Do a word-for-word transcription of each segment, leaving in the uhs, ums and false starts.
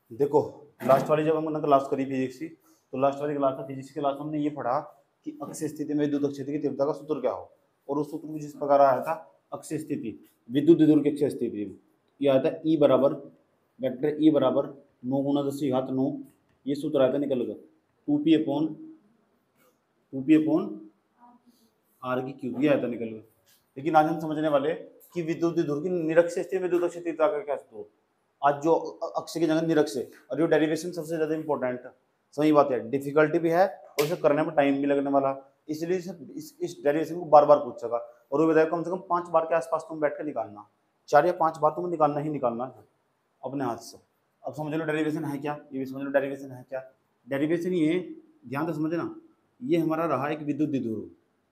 देखो लास्ट वाली जब हमने क्लास करी फिजिक्स की, तो लास्ट वाली क्लास था फिजिक्स की क्लास में हमने ये पढ़ा कि अक्षीय स्थिति में विद्युत क्षेत्र की तीव्रता का सूत्र क्या हो, और उस सूत्र में जिस प्रकार आया था अक्षीय स्थिति विद्युत द्विध्रुव की अक्षीय स्थिति में ये आया था ई बराबर वेक्टर ई बराबर नौ गुना दस की घात नौ, ये सूत्र आया था निकल कर two P upon two P upon R की क्यूब, ये आया था निकल कर। लेकिन आज हम समझने वाले कि विद्युत द्विध्रुव की निरक्षीय स्थिति में विद्युत क्षेत्र तीव्रता का क्या सूत्र हो। आज जो अक्ष की जगह निरक्षीय, और जो डेरिवेशन सबसे ज्यादा इंपॉर्टेंट है, सही बात है, डिफिकल्टी भी है और इसे करने में टाइम भी लगने वाला, इसलिए इस इस डेरिवेशन को बार बार पूछ सका, और वो बताया कम से कम पांच बार के आसपास तुम बैठ कर निकालना, चार या पांच बार तुम्हें निकालना ही निकालना है अपने हाथ से। अब समझ लो डेरिवेशन है क्या, ये भी समझ लो डेरिवेशन है क्या। डेरिवेशन ये ध्यान से समझना, ये हमारा रहा एक विद्युत द्विध्रुव,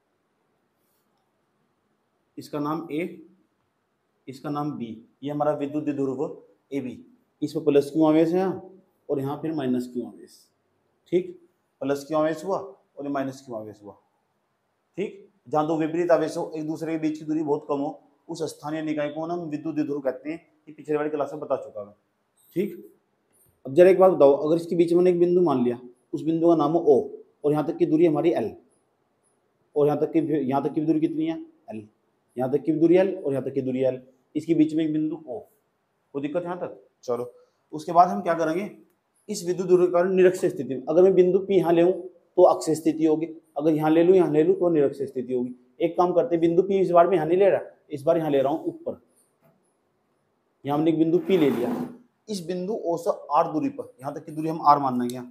इसका नाम ए, इसका नाम बी, ये हमारा विद्युत द्विध्रुव ए बी, इसमें प्लस क्यू आवेश है और यहाँ फिर माइनस क्यू आवेश, ठीक, प्लस क्यू आवेश हुआ और माइनस क्यू आवेश हुआ, ठीक। जहाँ दो विपरीत आवेश हो, एक दूसरे के बीच की दूरी बहुत कम हो, उस स्थानीय निकाय को हम विद्युत द्विध्रुव कहते हैं, ये पिछले वाली क्लास में बता चुका है, ठीक। अब जरा एक बात बताओ, अगर इसके बीच में एक बिंदु मान लिया, उस बिंदु का नाम है ओ, और यहाँ तक की दूरी हमारी एल, और यहाँ तक की यहाँ तक की दूरी कितनी है एल, यहाँ तक की दूरी एल और यहाँ तक की दूरी एल, इसके बीच में एक बिंदु ओ, कोई दिक्कत यहाँ तक। चलो उसके बाद हम क्या करेंगे, इस विद्युत द्विध्रुव के कारण निरक्षीय स्थिति में अगर मैं बिंदु पी यहाँ ले तो अक्षीय स्थिति होगी, अगर यहाँ ले लूँ यहाँ ले लूँ तो निरक्षीय स्थिति होगी। एक काम करते हैं, बिंदु पी इस बार में यहाँ नहीं ले रहा, इस बार यहाँ ले रहा हूँ ऊपर, यहाँ हमने एक बिंदु पी ले लिया, इस बिंदु ओ से आर दूरी पर, यहाँ तक की दूरी हम आर मानना है,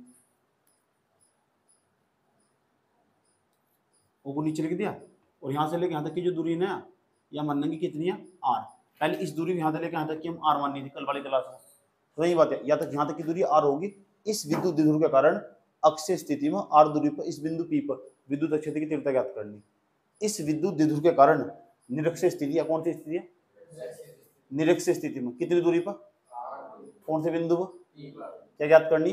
ओ को नीचे लिख दिया, और यहाँ से लेके यहाँ तक की जो दूरी है यहाँ मानने की कितनी है आर, पहले इस दूरी यहाँ से लेके यहाँ तक की हम आर माननी थी कल वाली क्लास में, सही बात है, या तक यहाँ तक की दूरी आर होगी। इस विद्युत द्विध्रुव के कारण अक्षीय स्थिति में आर दूरी पर इस बिंदु पी पर विद्युत क्षेत्र की तीव्रता ज्ञात करनी। इस विद्युत द्विध्रुव के कारण निरक्षीय स्थिति या कौन सी स्थिति है, निरक्षीय स्थिति में कितनी दूरी पर, कौन से बिंदु पर क्या ज्ञात करनी,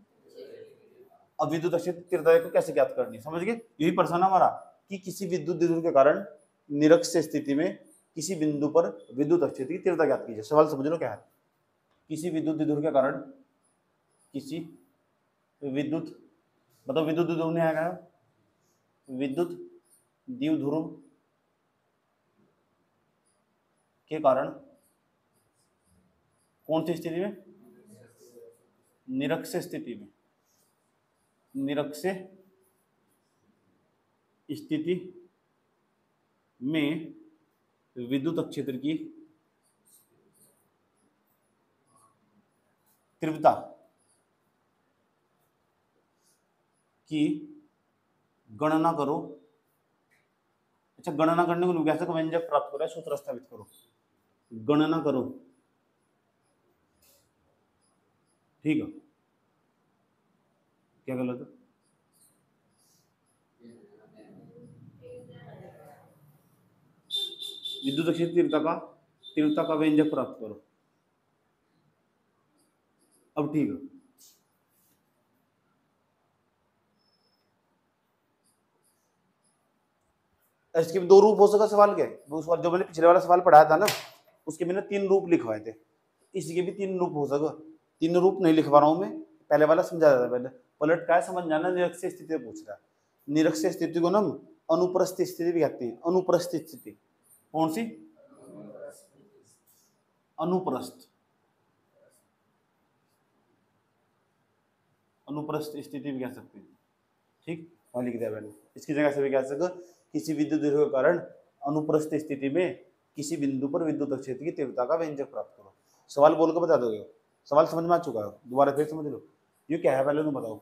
अब विद्युत क्षेत्र तीव्रता को कैसे ज्ञात करनी, समझ गए। यही प्रश्न हमारा कि किसी विद्युत द्विध्रुव के कारण निरक्षीय स्थिति में किसी बिंदु पर विद्युत क्षेत्र की तीव्रता ज्ञात कीजिए। सवाल समझ लो क्या है, किसी विद्युत द्विध्रुव के कारण किसी विद्युत मतलब विद्युत द्विध्रुव ने आएगा, विद्युत द्विध्रुव के कारण कौन सी स्थिति में, निरक्षीय स्थिति में, निरक्षीय स्थिति में विद्युत क्षेत्र की तीव्रता की गणना करो। अच्छा, गणना करने को कैसे व्यंजक प्राप्त करो, सूत्र स्थापित करो, गणना करो, ठीक है, क्या गलत है, विद्युत क्षेत्र तीव्रता का तीव्रता का व्यंजक प्राप्त करो। अब ठीक है, इसके दो रूप हो सका सवाल के, जो मैंने पिछले वाला सवाल पढ़ाया था ना, उसके मैंने तीन रूप लिखवाए थे, इसके भी तीन रूप हो सका, तीन रूप नहीं लिखवा रहा हूं मैं, पहले वाला समझा था, पहले पलट का समझ जाना, निरक्षीय स्थिति पूछ रहा है, निरक्षीय स्थिति को ना अनुप्रस्थ स्थिति भी कहते हैं, अनुप्रस्थ स्थिति, कौन सी, अनुप्रस्थ, अनुप्रस्थ स्थिति भी कह सकते हैं, ठीक, वहां लिख दिया मैंने, इसकी जगह से भी कह सकते किसी विद्युत द्विध्रुव के कारण अनुप्रस्थ स्थिति में किसी बिंदु पर विद्युत क्षेत्र की तीव्रता का व्यंजक प्राप्त करो। सवाल बोल के बता दोगे, सवाल समझ में आ चुका है, दोबारा फिर समझ लो, ये क्या है पहले तुम बताओ,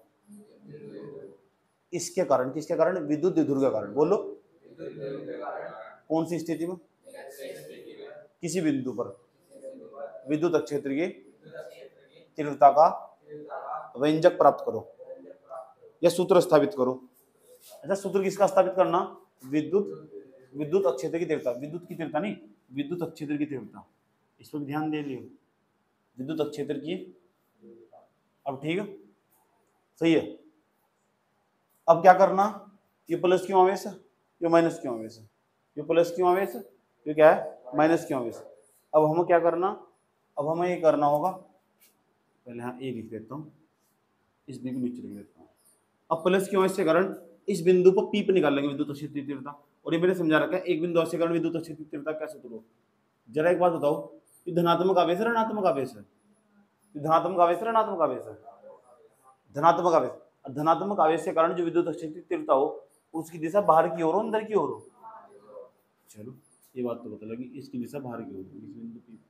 इसके कारण, किसके कारण, विद्युत द्विध्रुव के कारण, बोलो कौन सी स्थिति में, किसी बिंदु पर विद्युत क्षेत्र की तीव्रता का व्यंजक प्राप्त करो या सूत्र स्थापित करो। अच्छा, सूत्र किसका स्थापित करना, विद्युत विद्युत क्षेत्र की तीव्रता, विद्युत की तीव्रता नहीं, विद्युत क्षेत्र की तीव्रता, इस पर ध्यान दे लियो, विद्युत क्षेत्र की, अब ठीक है, सही है। अब क्या करना, ये प्लस क्यों आवेश है, ये माइनस क्यों आवेश है, ये प्लस क्यों आवेश है, ये क्या है माइनस क्यों आवेश। अब हमें क्या करना, अब हमें ये करना होगा, पहले यहाँ ए लिख देता हूँ, इस बी को नीचे लिख देता हूँ। अब प्लस क्यों इसके कारण इस बिंदु पर पी पे निकाल लेंगे विद्युत क्षेत्र तीव्रता, और ये मैंने समझा रखा है एक बिंदु से कारण विद्युत क्षेत्र तीव्रता क्या सूत्र हो। जरा एक बात बताओ, ये धनात्मक आवेश है ऋणात्मक आवेश है? धनात्मक आवेश है ऋणात्मक आवेश है? धनात्मक आवेश। धनात्मक आवेश के कारण जो विद्युत क्षेत्र तीव्रता हो उसकी दिशा बाहर की ओर हो अंदर की ओर हो? चलो ये बात तो पता लगी, इसकी दिशा बाहर की ओर होगी इस बिंदु पी।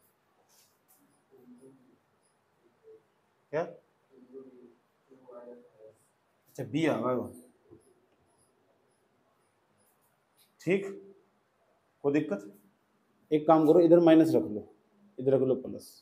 क्या अच्छा बी आ गया, ठीक, कोई दिक्कत? एक काम करो, इधर माइनस रख लो, इधर रख लो प्लस।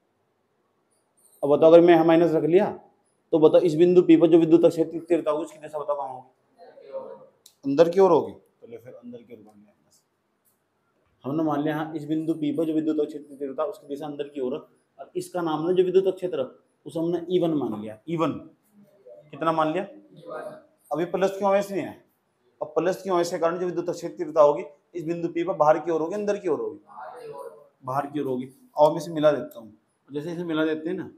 अब बताओ अगर मैं माइनस रख लिया तो बताओ इस बिंदु पी पर जो विद्युत क्षेत्र तीव्रता होगी उसकी दिशा बताओ कहाँ होगी? अंदर की ओर होगी। तो फिर अंदर की ओर मान लिया हमने, मान लिया हाँ इस बिंदु पी पर जो विद्युत क्षेत्र तीव्रता उसकी दिशा अंदर की ओर, और इसका नाम ना जो विद्युत क्षेत्र उसे हमने ई वन मान लिया। ई वन कितना मान लिया? अभी प्लस क्यों आवेश नहीं है, अब प्लस क्यों आवेश के कारण जो विद्युत क्षेत्र तीव्रता होगी इस बिंदु पी पर बाहर की ओर होगी अंदर की ओर होगी? बाहर की ओर होगी। और मैं इसे मिला देता हूँ, जैसे इसे मिला देते हैं ना,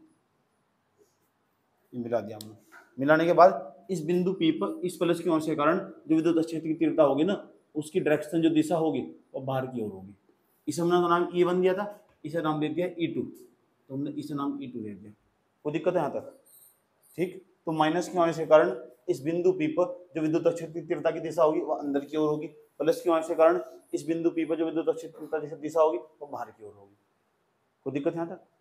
ये मिला दिया हमने। मिलाने के बाद इस बिंदु पी पर इस प्लस की के कारण जो विद्युत क्षेत्र की तीव्रता होगी ना उसकी डायरेक्शन जो दिशा होगी वो बाहर की ओर होगी। इसे हमने नाम ई वन दिया था, इसे नाम दे दिया ई टू, तो हमने इसे नाम ई टू दे दिया। कोई दिक्कत है यहाँ तक? ठीक, तो माइनस के होने के कारण इस बिंदु पी पर जो विद्युत क्षेत्र की तीव्रता की दिशा होगी वो अंदर की ओर होगी, प्लस के होने के कारण इस बिंदु पी पर जो विद्युत क्षेत्र की दिशा होगी वो बाहर की ओर होगी। कोई दिक्कत यहाँ तक?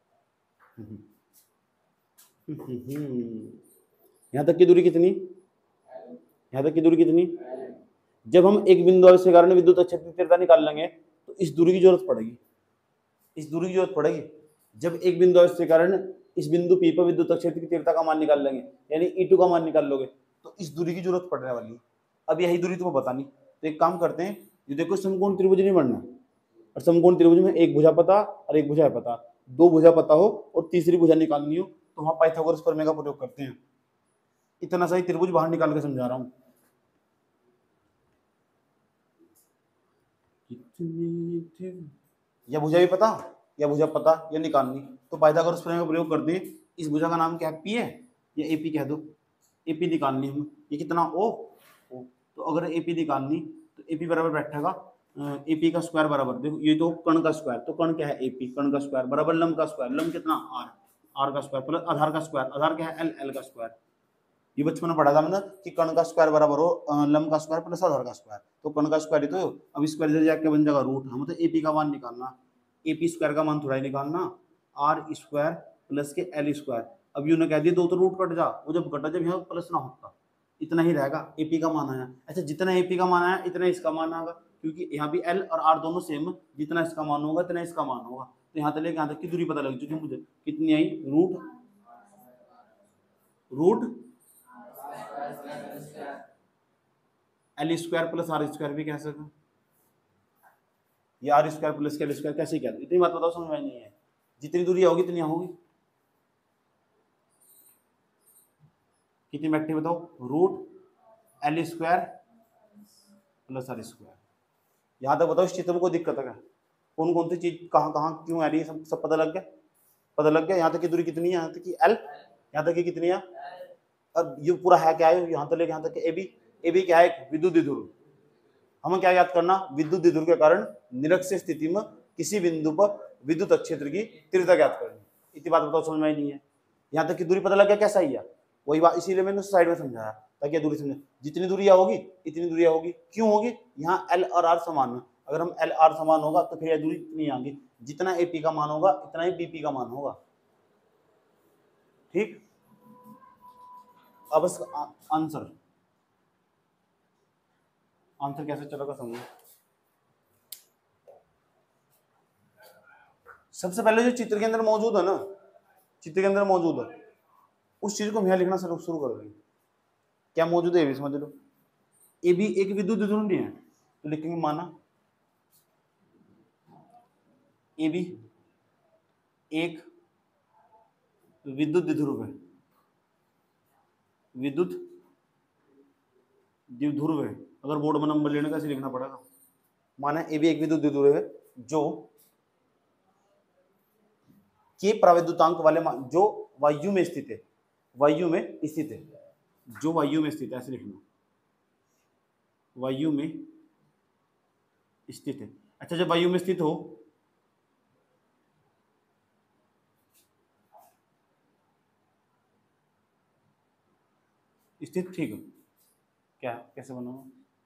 यहाँ तक की दूरी कितनी? यहाँ तक की दूरी कितनी? जब हम एक बिंदु से कारण विद्युत क्षेत्र की तीव्रता निकाल लेंगे तो इस दूरी की जरूरत पड़ेगी, इस दूरी की जरूरत पड़ेगी। जब एक बिंदु से कारण इस बिंदु पी पर विद्युत क्षेत्र की तीव्रता का मान निकाल लेंगे यानी ई टू का मान निकाल लोगे तो इस दूरी की जरूरत पड़ने वाली है। अब यही दूरी तुम्हें पता नहीं, तो एक काम करते हैं, ये देखो समकोण त्रिभुज नहीं बनना, और समकोण त्रिभुज में एक भुजा पता और एक भुजा पता, दो भुजा पता हो और तीसरी भुजा निकालनी हो तो वहां पाइथागोरस प्रमेय का प्रयोग करते हैं। इतना सही त्रिभुज बाहर निकाल के समझा रहा हूं। या भुजा भी पता या भुजा पता या निकालनी, तो पाइथागोरस प्रमेय का प्रयोग करते हैं। इस भुजा का नाम क्या है? पी है, या एपी कह दो। एपी निकालनी हम, ये कितना ओ, ओ। तो अगर एपी निकालनी तो एपी बराबर बैठेगा एपी का स्क्वायर बराबर, देखो ये तो कर्ण का स्क्वायर, तो कर्ण क्या है? एपी, कर्ण का स्क्वायर बराबर लंब का स्क्वायर, लंब कितना? आर, आर का स्क्वायर प्लस आधार का स्क्वायर, आधार क्या है? एल, एल का स्क्वायर। ये बचपन में पढ़ा था हमने कि कर्ण का स्क्वायर बराबर हो लंब का स्क्वायर प्लस आधार का स्क्वायर, तो कर्ण का स्क्वायर ही तो अब स्क्वायर इधर जाके बन जाएगा रूट। हम तो एपी का मान निकालना, एपी स्क्वायर का मान थोड़ा ही निकालना, आर स्क्वायर प्लस के एल स्क्वायर। अब यूं ने कह दिया दो तो रूट कट जा, वो जब कटा जब यहाँ प्लस ना होता, इतना ही रहेगा। एपी का मान आया, अच्छा जितना एपी का मान आया इतना इसका मान आएगा, क्योंकि यहाँ भी एल और आर दोनों सेम, जितना इसका मान होगा इतना इसका मान होगा। तो यहाँ तक लेके यहाँ तक की दूरी पता लग चुकी मुझे, कितनी आई? Root root L square plus R square भी कह सकते, ये आर स्क्वायर प्लस के एल स्क्वायर कैसे क्या? इतनी बात बताओ, समझ में नहीं है? जितनी दूरी होगी इतनी होगी, कितनी बैठे बताओ? Root L square plus R square. यहां तक बताओ इस चित्र में कोई दिक्कत है? कौन कौन सी चीज कहाँ कहाँ क्यों आ रही है, सब सब पता लग गया? पता लग गया। यहाँ तक की दूरी कितनी है? यहाँ तक की एल, यहाँ तक की कितनी है? और ये पूरा है क्या है? यहाँ तक लेके यहाँ तक ए बी, ए बी क्या है? एक विद्युत द्विध्रुव। हमें क्या याद करना? विद्युत द्विध्रुव के कारण निरक्षीय स्थिति में किसी बिंदु पर विद्युत क्षेत्र की तीव्रता ज्ञात करनी। इतनी बात बताओ, समझ में नहीं है? यहाँ तक की दूरी पता लग गया कैसा ही है? वही बात, इसीलिए मैंने साइड में समझाया ताकि दूरी समझे। जितनी दूरी होगी इतनी दूरी होगी, क्यों होगी? यहाँ एल और आर समान है, अगर हम एल आर समान होगा तो फिर यह दूरी इतनी आएगी, जितना एपी का मान होगा इतना ही बीपी का मान होगा। ठीक, अब इसका आंसर आंसर कैसे चलेगा समझो। सबसे पहले जो चित्र के अंदर मौजूद है ना, चित्र के अंदर मौजूद है उस चीज को हम यहाँ लिखना शुरू शुरू कर देंगे। क्या मौजूद है ये भी समझ लो। ए भी एक विद्युत द्विध्रुव नहीं है तो लिखेंगे माना ए भी एक विद्युत द्विध्रुव है, विद्युत द्विध्रुव है। अगर बोर्ड में नंबर लेने का ऐसे लिखना पड़ेगा। माना ए भी एक विद्युत द्विध्रुव है जो के प्रावैद्युतांक वाले मान जो वायु में स्थित है, वायु में स्थित है, जो वायु में स्थित है, ऐसे लिखना, वायु में स्थित है। अच्छा, जब वायु में स्थित हो स्थित, ठीक है, क्या कैसे बनाओ,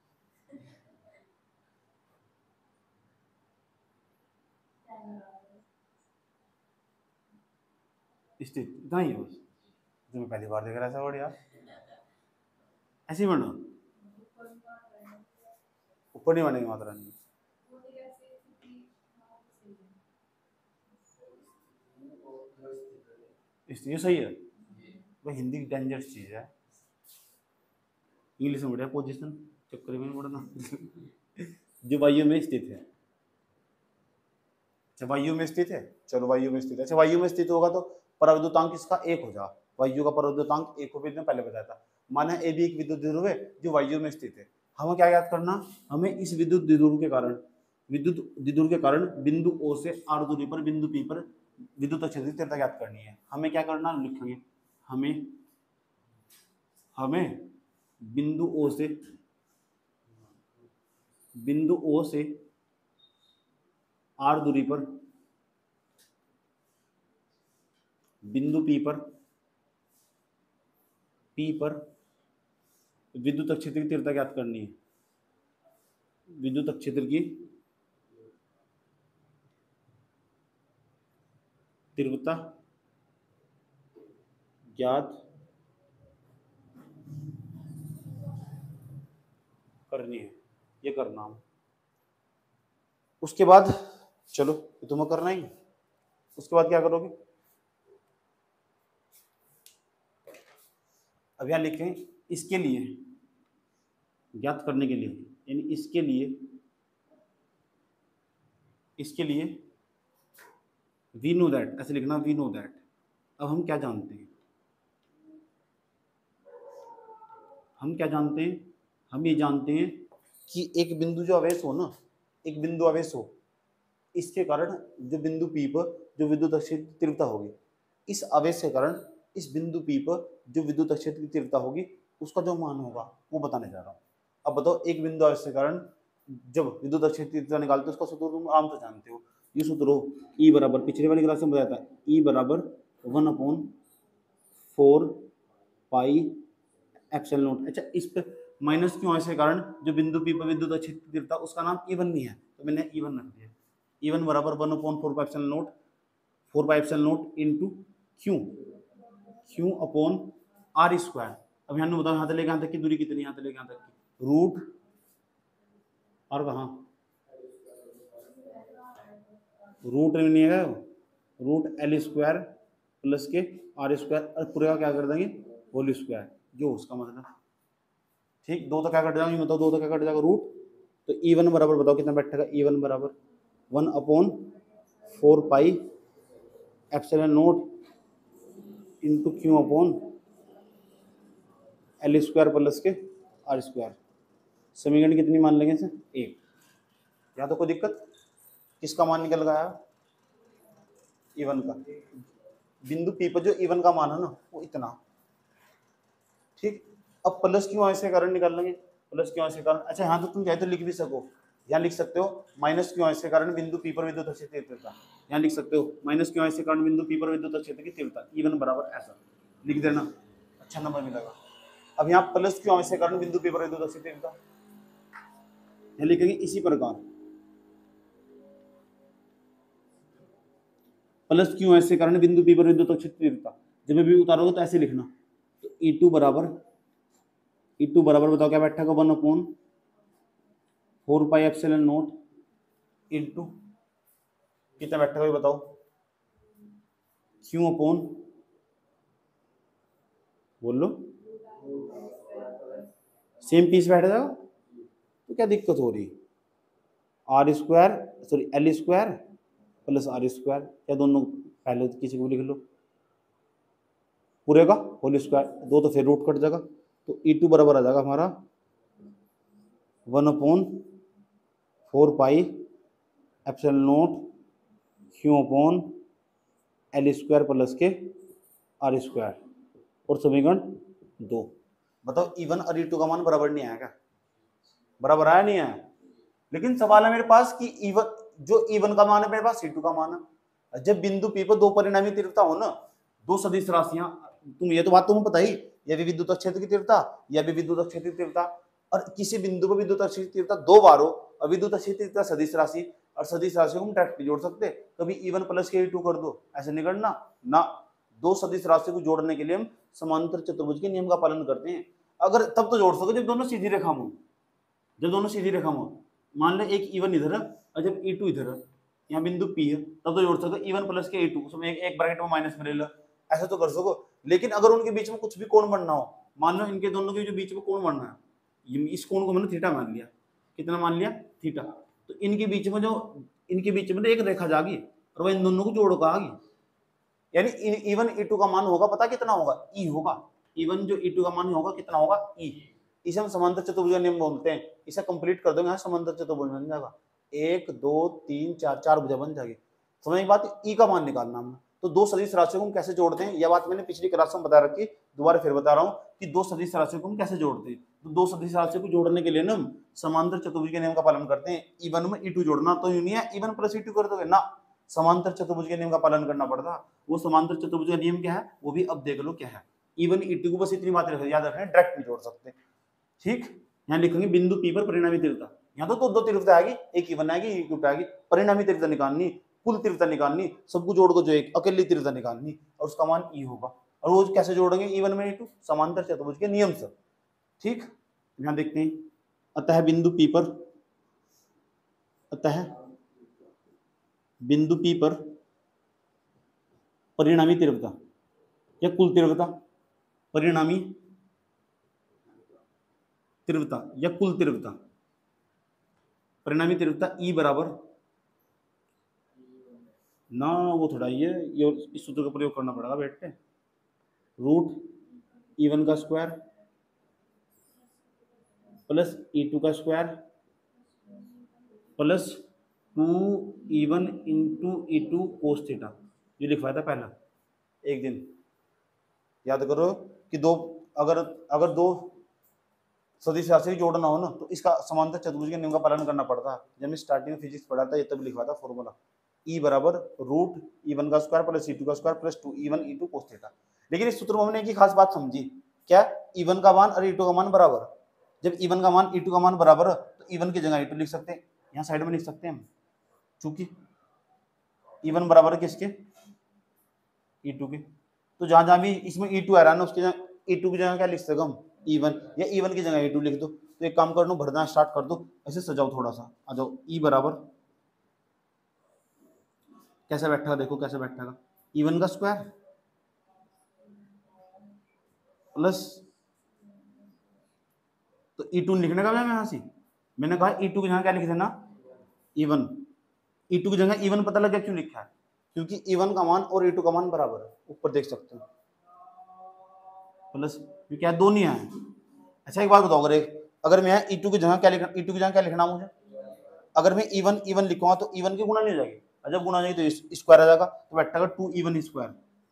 स्थित, इतना ही है बस, जो मैं पहली बार देख रहा था वर्ड यार, ऐसे ही बनो, ऊपर नहीं बनेगी मात्रा नहीं, ये सही है, वो हिंदी की डेंजरस चीज है, इंग्लिश में बढ़िया पोजीशन चक्कर में पढ़ना जो वायु में स्थित है। अच्छा, वायु में स्थित है, चलो वायु में स्थित है। अच्छा, वायु में स्थित होगा तो पराविद्युतांक इसका एक हो जा, वायु का पराविद्युतांक एक हो, मैंने पहले बताया था। माना ए भी एक विद्युत द्विध्रुव है जो वायु में स्थित है। हमें क्या याद करना, हमें इस विद्युत द्विध्रुव के कारण विद्युत द्विध्रुव के कारण बिंदु ओ से आर दूरी पर बिंदु पी पर विद्युत क्षेत्र की तीव्रता ज्ञात करनी है। हमें क्या करना, लिखेंगे, हमें हमें बिंदु ओ से बिंदु ओ से आर दूरी पर बिंदु पी पर पी पर विद्युत क्षेत्र की तीव्रता ज्ञात करनी है। विद्युत क्षेत्र की तीव्रता ज्ञात करनी है, ये करना। उसके बाद चलो ये तुम्हें करना ही, उसके बाद क्या करोगे, अब यहां लिखें इसके लिए ज्ञात करने के लिए, यानी इसके लिए इसके लिए वी नो दैट, ऐसे लिखना, वी नो दैट। अब हम क्या जानते हैं, हम क्या जानते हैं, हम ये जानते हैं कि एक बिंदु जो आवेश हो ना, एक बिंदु आवेश हो, इसके कारण जो बिंदु पी पर जो विद्युत क्षेत्र की तीव्रता होगी, इस आवेश के कारण इस बिंदु पी पर जो विद्युत क्षेत्र की तीव्रता होगी उसका जो मान होगा वो बताने जा रहा हूँ। अब बताओ, एक बिंदु आवेश के कारण जब विद्युत क्षेत्र की तीव्रता निकालते हो उसका सूत्र तुम आराम से जानते हो, ये सूत्र हो ई बराबर, पिछले वाली क्लास में बताया था, ई बराबर one upon four pi epsilon naught. अच्छा, इस पे माइनस क्यों ऐसे कारण जो बिंदु पी पर विद्युत क्षेत्र की तीव्रता उसका नाम ई वन नहीं है, तो मैंने ई वन रख दिया। ई वन बराबर one upon four pi epsilon naught, four pi epsilon naught into Q, Q upon R square. अब यहाँ बताओ, यहाँ से लेके यहाँ तक की दूरी कितनी, यहाँ से लेके यहाँ तक की रूट, और कहाँ रूट नहीं है, रूट एल स्क्वायर प्लस के आर स्क्वायर, और पूरे का क्या कर देंगे होल स्क्वायर, जो उसका मतलब, ठीक। दो तो क्या कट जाएगा, बताओ, दो तो क्या कट जाएगा रूट, तो ई वन बराबर बताओ कितना बैठेगा, ई वन बराबर one upon four pi epsilon naught into Q upon L square plus के आर स्क्वायर। समीकरण कितनी मान लेंगे इसे, एक। यहाँ तो कोई दिक्कत, किसका मान निकल गया, ई वन का, बिंदु पी पर जो ई वन का मान है ना वो इतना, ठीक। अब प्लस क्यों ऐसे कारण निकाल लेंगे, प्लस क्यों ऐसे कारण। अच्छा, यहाँ तो तुम चाहे तो लिख भी सको, यहाँ लिख सकते हो माइनस क्यों ऐसे कारण बिंदु पी पर विद्युत क्षेत्र की तीव्रता, यहाँ लिख सकते हो माइनस क्यों ऐसे कारण बिंदु पी पर विद्युत क्षेत्र की तीव्रता, ई वन बराबर ऐसा लिख देना, अच्छा नंबर मिलेगा। अब यहाँ प्लस क्यों ऐसे कारण बिंदु पी पर विद्युत क्षेत्र की तीव्रता, यहाँ लिखेंगे इसी प्रकार, प्लस क्यों ऐसे कारण बिंदु पी पर विद्युत क्षेत्र की तीव्रता, जब भी उतारोगे तो ऐसे लिखना, तो ई टू बराबर ई टू बराबर बताओ क्या बैठेगा, one upon four pi epsilon naught into कितना बैठेगा ये बताओ, क्यू अपॉन, बोल लो, सेम पीस बैठ जाएगा, तो क्या दिक्कत हो रही, R square sorry L square plus R square, क्या दोनों पहले किसी को लिख लो, पूरे का होल स्क्वायर, दो तो फिर रूट कट जाएगा, तो ई टू बराबर आ जाएगा हमारा one upon four pi epsilon naught Q upon L square plus के आर स्क्वायर और समीकरण दो। बताओ ई वन और ई टू का मान बराबर नहीं आया क्या? बराबर आया नहीं आया? लेकिन सवाल है मेरे पास कि ई वन जो ई वन का मान है मेरे पास ई टू का मान है। जब बिंदु पी पर दो परिणामी तीव्रता हो ना, दो सदिश राशियां, तुम ये तो बात तुम्हें पता ही, यह भी विद्युत क्षेत्र की तीव्रता, यह भी विद्युत क्षेत्र की तीव्रता, और किसी बिंदु पर विद्युत क्षेत्र की तीव्रता दो बार हो और विद्युत क्षेत्र की तीव्रता सदिश राशि, और सदिश राशि को हम डायरेक्टली जोड़ सकते, कभी ई वन प्लस के ई टू कर दो, ऐसे नहीं करना ना। दो सदिश राशि को जोड़ने के लिए हम समांतर चतुर्भुज के नियम का पालन करते हैं। अगर तब तो जोड़ सको जब दोनों सीधी रेखा में हो, जब दोनों सीधी रेखा में हो। मान ले एक ई वन इधर है और जब ई टू इधर है, यहाँ बिंदु पी है, तब तो जोड़ सको ई वन प्लस के ई टू, उसमें एक, एक ब्रैकेट में माइनस में ले लो, ऐसा तो कर सको। लेकिन अगर उनके बीच में कुछ भी कोण बनना हो, मान लो इनके दोनों के जो बीच में कोण बनना है, इस कोण को मैंने थीटा मान लिया, कितना मान लिया? थीटा। तो इनके बीच में जो इनके बीच में एक रेखा जागी और वह इन दोनों को जोड़ का आगी, यानी ई वन ई टू का मान होगा, पता कितना होगा? ई होगा। ई वन जो ई टू का मान होगा कितना होगा? ई। इसे हम समांतर चतुर्भुज का नियम बोलते हैं। इसे कंप्लीट कर दोगे, यहाँ समांतर चतुर्भुज बन जाएगा, एक दो तीन चार, चार भुजा बन जाएगी। समझ की बात? ई का मान निकालना हमने। तो दो सदिश राशियों को हम कैसे जोड़ते हैं, यह बात मैंने पिछली क्लास में बता रखी, दोबारा फिर बता रहा हूँ कि दो सदिश राशियों को हम कैसे जोड़ते हैं। तो दो सदिश राशियों को जोड़ने के लिए ना हम समांतर चतुर्भुज के नियम का पालन करते हैं। ई वन में ई टू जोड़ना तो यूं नहीं है E one plus E two कर दोगे ना, समांतर चतुर्भुज के नियम का पालन करना पड़ता। वो समांतर चतुर्भुज का नियम क्या है वो भी अब देख लो क्या है। ई वन ई टू को बस इतनी बात याद रखना, डायरेक्ट नहीं जोड़ सकते। ठीक, यहाँ लिखेंगे बिंदु पी पर परिणामी तीव्रता, यहाँ तो दो तीव्रता आएगी, एक ई वन आएगी एक ई टू आएगी, परिणामी तीव्रता निकालनी, कुल तीव्रता निकालनी, सबको जोड़ को जो एक अकेली तीव्रता निकालनी, और उसका मान ई होगा। और वो कैसे जोड़ेंगे ई वन में ई टू? समांतर चतुर्भुज के नियम से। ठीक, यहाँ देखते हैं, अतः बिंदु पी पर अतः बिंदु पी पर परिणामी तीव्रता या कुल तीव्रता, परिणामी तीव्रता या कुल तीव्रता, परिणामी तीव्रता ई बराबर ना, वो थोड़ा ये ये इस सूत्र का प्रयोग करना पड़ेगा बैठ के, रूट ई वन का स्क्वायर प्लस ई टू का square plus two E one into E two cos theta, ये लिखवाया था पहला एक दिन। याद करो कि दो अगर अगर दो सदिश राशि जोड़ना हो ना तो इसका समांतर चतुर्भुज के नियम का पालन करना पड़ता है। जब मैं स्टार्टिंग में फिजिक्स पढ़ा था ये तब लिखवा था फॉर्मूला, ई बराबर रूट ई वन का स्क्वायर प्लस ई टू का square plus two E one E two cos theta. लेकिन इस सूत्र में हमने एक ही खास बात समझी, क्या? ई वन का मान और ई टू का मान बराबर। जब ई वन का मान ई टू का मान बराबर है तो ई वन की जगह ई टू लिख सकते हैं, यहाँ साइड में लिख सकते हैं हम, चूंकि ई वन बराबर है किसके? ई टू के। तो जहां जहां भी इसमें ई टू आ रहा है ना उसकी जगह ई टू की जगह क्या लिख सकते हम? ई वन, या ई वन की जगह ई टू लिख दो। तो एक काम कर लो, भरना स्टार्ट कर दो, ऐसे सजाओ थोड़ा सा, आ जाओ। ई बराबर कैसे बैठेगा, देखो कैसे बैठेगा, ई वन का स्क्वायर प्लस, तो ई टू लिखने का मैं यहाँ से मैंने कहा ई टू की जगह क्या लिख देना? ई वन। ई टू की जगह ई वन पता लग गया क्यों लिखा है? क्योंकि ई वन का मान और ई टू का मान बराबर है, ऊपर देख सकते हो, प्लस ये क्या दो नहीं है। अच्छा एक बात बताओ, अगर एक अगर मैं ई टू की जगह क्या लिखना, ई टू की जगह क्या लिखना मुझे? अगर मैं ई वन ई वन लिखूंगा तो ई वन की गुणा नहीं हो जाएगी, जब गुणा जाएगी तो स्क्वायर आ जाएगा, तो बैठेगा two E one square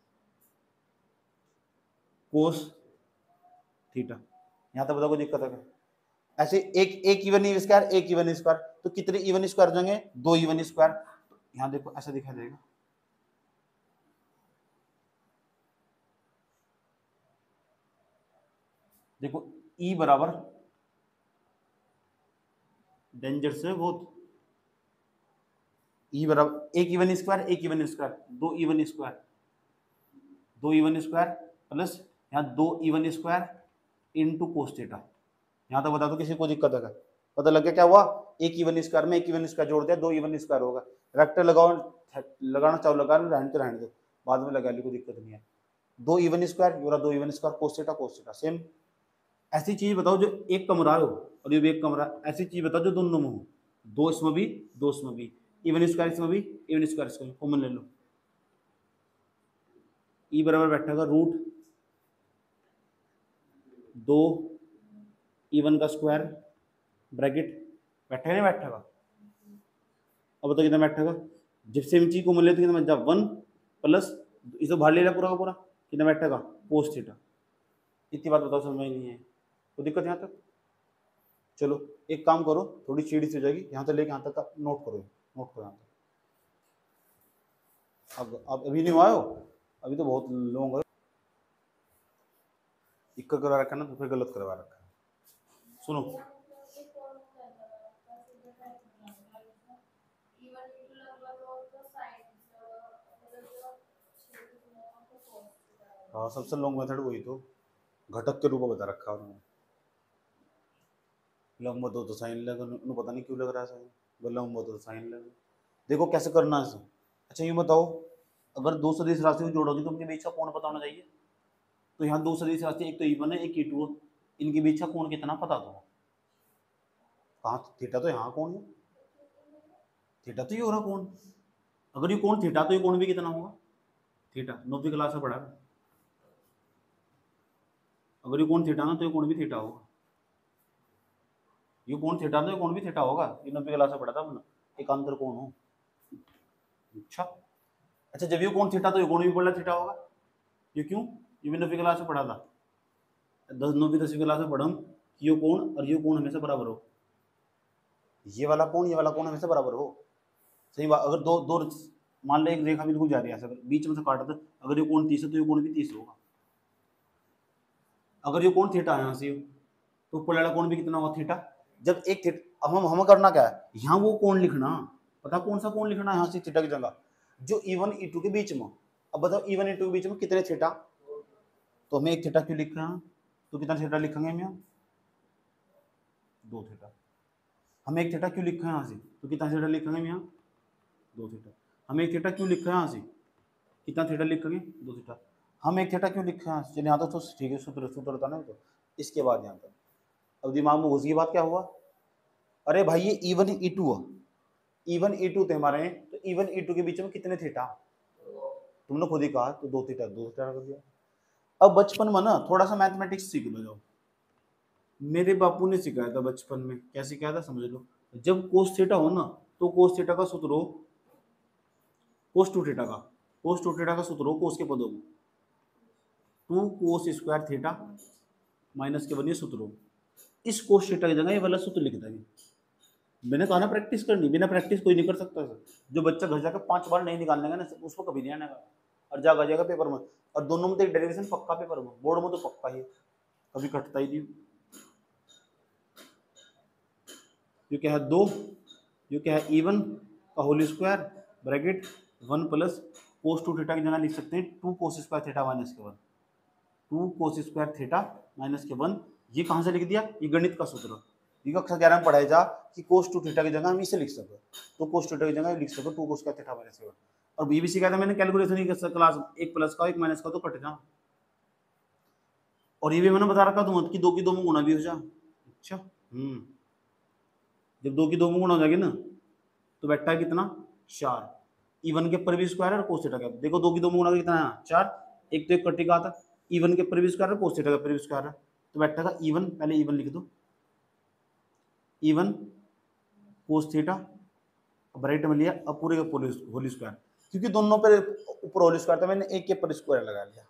cos theta. यहाँ तक बताओ कोई दिक्कत है क्या? ऐसे एक एक इवन ई स्क्वायर एक इवन स्क्वायर, तो कितने इवन स्क्वायर हो जाएंगे? दो इवन स्क्वायर। यहाँ देखो ऐसा दिखाई देगा, देखो ई बराबर डेंजर से बहुत, ई बराबर एक इवन स्क्वायर एक इवन स्क्वायर, दो इवन स्क्वायर दो इवन स्क्वायर प्लस यहाँ दो E one square into cos theta. यहाँ तक बता दो किसी को दिक्कत है? पता लग गया क्या हुआ? एक इवन स्क्वायर में एक इवन स्क्वायर जोड़ दिया, दो इवन स्क्वायर होगा। वेक्टर लगाओ, लगाना चाहो लगा लो, रहने तो रहने दो, बाद में लगा ली, कोई दिक्कत नहीं है। दो इवन स्क्वायर पूरा दो E one square cos theta cos theta same. ऐसी चीज बताओ जो एक कमरा हो और ये भी एक कमरा, ऐसी चीज बताओ जो दोनों में हो, दो इसमें भी दो इसमें भी, इवन स्क्वायर इसमें भी इवन स्क्वायर इसमें, कॉमन ले लो। ई बराबर बैठेगा रूट दो इवन का स्क्वायर ब्रैकेट, बैठेगा नहीं बैठेगा? अब बताओ कितना बैठेगा? जब सेम चीज को मिले तो कितना बन जाए? वन प्लस इसे बाहर ले लिया पूरा का पूरा, कितना बैठेगा कोस थीटा। इतनी बात बताओ समझ में नहीं है तो दिक्कत यहाँ तक। चलो एक काम करो, थोड़ी सीढ़ी से हो जाएगी, यहाँ से लेके यहाँ तक का नोट करो, नोट करो यहाँ तक। अब अब अभी नहीं आए हो, अभी तो बहुत लोग हैं। इक्का करवा रखा ना तो फिर गलत करवा रखा है। सुनो हाँ, सबसे लॉन्ग मेथड वही तो घटक के रूप में बता रखा है उन्होंने। लंब दो तो साइन लगा, उन्हें पता नहीं क्यों लग रहा है साइन, वो लंब दो तो साइन लगा। देखो कैसे करना है इसे। अच्छा ये बताओ, अगर दो सदिश राशि को जोड़ोगे तो उनके बीच का कोण पता होना चाहिए। तो यहाँ दो सदिश राशि, एक तो ई वन है एक ई टू है, इनके बीच का कोण कितना पता दो। कहाँ थीटा तो यहाँ कोण है, थीटा तो ये हो रहा कोण। अगर ये कोण थीटा तो ये कोण भी कितना होगा थीटा, नौवीं क्लास में पढ़ा। अगर ये कोण थीटा ना तो ये कोण भी थीटा होगा, ये कोण थीटा तो ये कोण भी थीटा होगा। ये नब्बे क्लास में पढ़ा था हमने, एकांतर कोण हो। अच्छा अच्छा जब ये कोण थीटा तो ये कोण भी पढ़ा थीटा होगा। ये क्यों, ये भी नब्बे क्लास में पढ़ा था, दस नौवीं दसवीं क्लास में पढ़ा कि ये कोण और ये कोण हमेशा बराबर हो, ये वाला कोण ये वाला कोण हमेशा बराबर हो। सही बात। अगर दो दो मान लो एक रेखा बिल्कुल जा रही है, अगर बीच में से काटा था, अगर ये कोण तीस है तो ये कोण भी तीस होगा। अगर ये कोण थीटा है यहाँ से तो ऊपर वाला कोण भी कितना होगा थीटा। जब एक थीटा, हम हम करना क्या है, यहाँ वो कोण लिखना, पता कौन सा कोण लिखना है यहाँ से थीटा की जगह, जो ई वन ई टू के बीच में। अब बताओ ई वन ई टू के बीच में कितने थीटा, तो हमें एक थीटा क्यों लिख रहे हैं, तो कितना थीटा लिखेंगे हम यहाँ दो थीटा। हमें एक थीटा क्यों लिखा है यहाँ से, तो कितना थीटा लिखेंगे हम यहाँ दो थीटा। हमें एक थीटा क्यों लिखा है यहाँ से, कितना थीटा लिखेंगे दो थीटा। हम एक थीटा क्यों लिखा है, चलिए यहाँ तक तो ठीक है, सूत्र सूत्र था ना तो। इसके बाद यहाँ तक अब दिमाग में घुस गई बात, क्या हुआ, अरे भाई ये ई वन ई टू है, ई वन ई टू थे हमारे, तो ई वन ई टू के बीच में कितने थीटा, तुमने खुद ही कहा तो दो थीटा, दो थीटा कर दिया। अब बचपन में ना थोड़ा सा मैथमेटिक्स सीख लो जाओ, मेरे बापू ने सिखाया था बचपन में, क्या सिखाया था समझ लो। जब कोस थीटा हो ना तो कोस थीटा का सूत्र हो कोस टू थीटा का, कोस टू थीटा का सूत्र हो कोस के पदों में two cos square theta minus के बनिए सूत्र हो। इस कोस थीटा की जगह ये वाला सूत्र लिख देंगे। मैंने कहा ना प्रैक्टिस करनी, बिना प्रैक्टिस कोई नहीं कर सकता सर। जो बच्चा घर जाकर पांच बार नहीं निकालने का ना उसको कभी नहीं आने का, और जागा जाएगा पेपर में। और दोनों में तो एक डेरिवेशन पक्का पेपर में, बोर्ड में तो पक्का ही, कभी कटता ही नहीं। ये क्या है दो, ये क्या है ई वन का whole square bracket one plus cos two theta की जगह लिख सकते हैं two cos square theta minus के one, two cos square theta minus के वन। ये कहाँ से लिख दिया, ये गणित का सूत्र, ये कक्षा ग्यारह में पढ़ाया जा कि कोस टू थीटा की जगह हम इसे लिख सको, तो कोस टू थीटा की जगह लिख सको two cos square theta minus के वन। और ये भी सिखाया था मैंने कैलकुलेशन ही क्लास, एक प्लस का एक माइनस का तो कट जा। और ये भी मैंने बता रखा तुम कि दो की दो में गुणा भी हो जा। अच्छा हम्म जब दो की दो में गुणा हो जाएगी ना तो बैठा है कितना चार, ई वन के ऊपर भी स्क्वायर है कोस थीटा का, देखो दो की दो में गुणा कितना है चार, एक तो एक कटेगा आता, ई वन के ऊपर भी स्क्वायर है कोस थीटा के ऊपर भी स्क्वायर है, तो बैठा का ई वन, पहले ई वन लिख दो, ई वन कोस थीटा, अब राइट में लिया, अब पूरे के होल स्क्वायर, क्योंकि दोनों पर ऊपर होल स्क्वायर था मैंने एक के ऊपर स्क्वायर लगा लिया।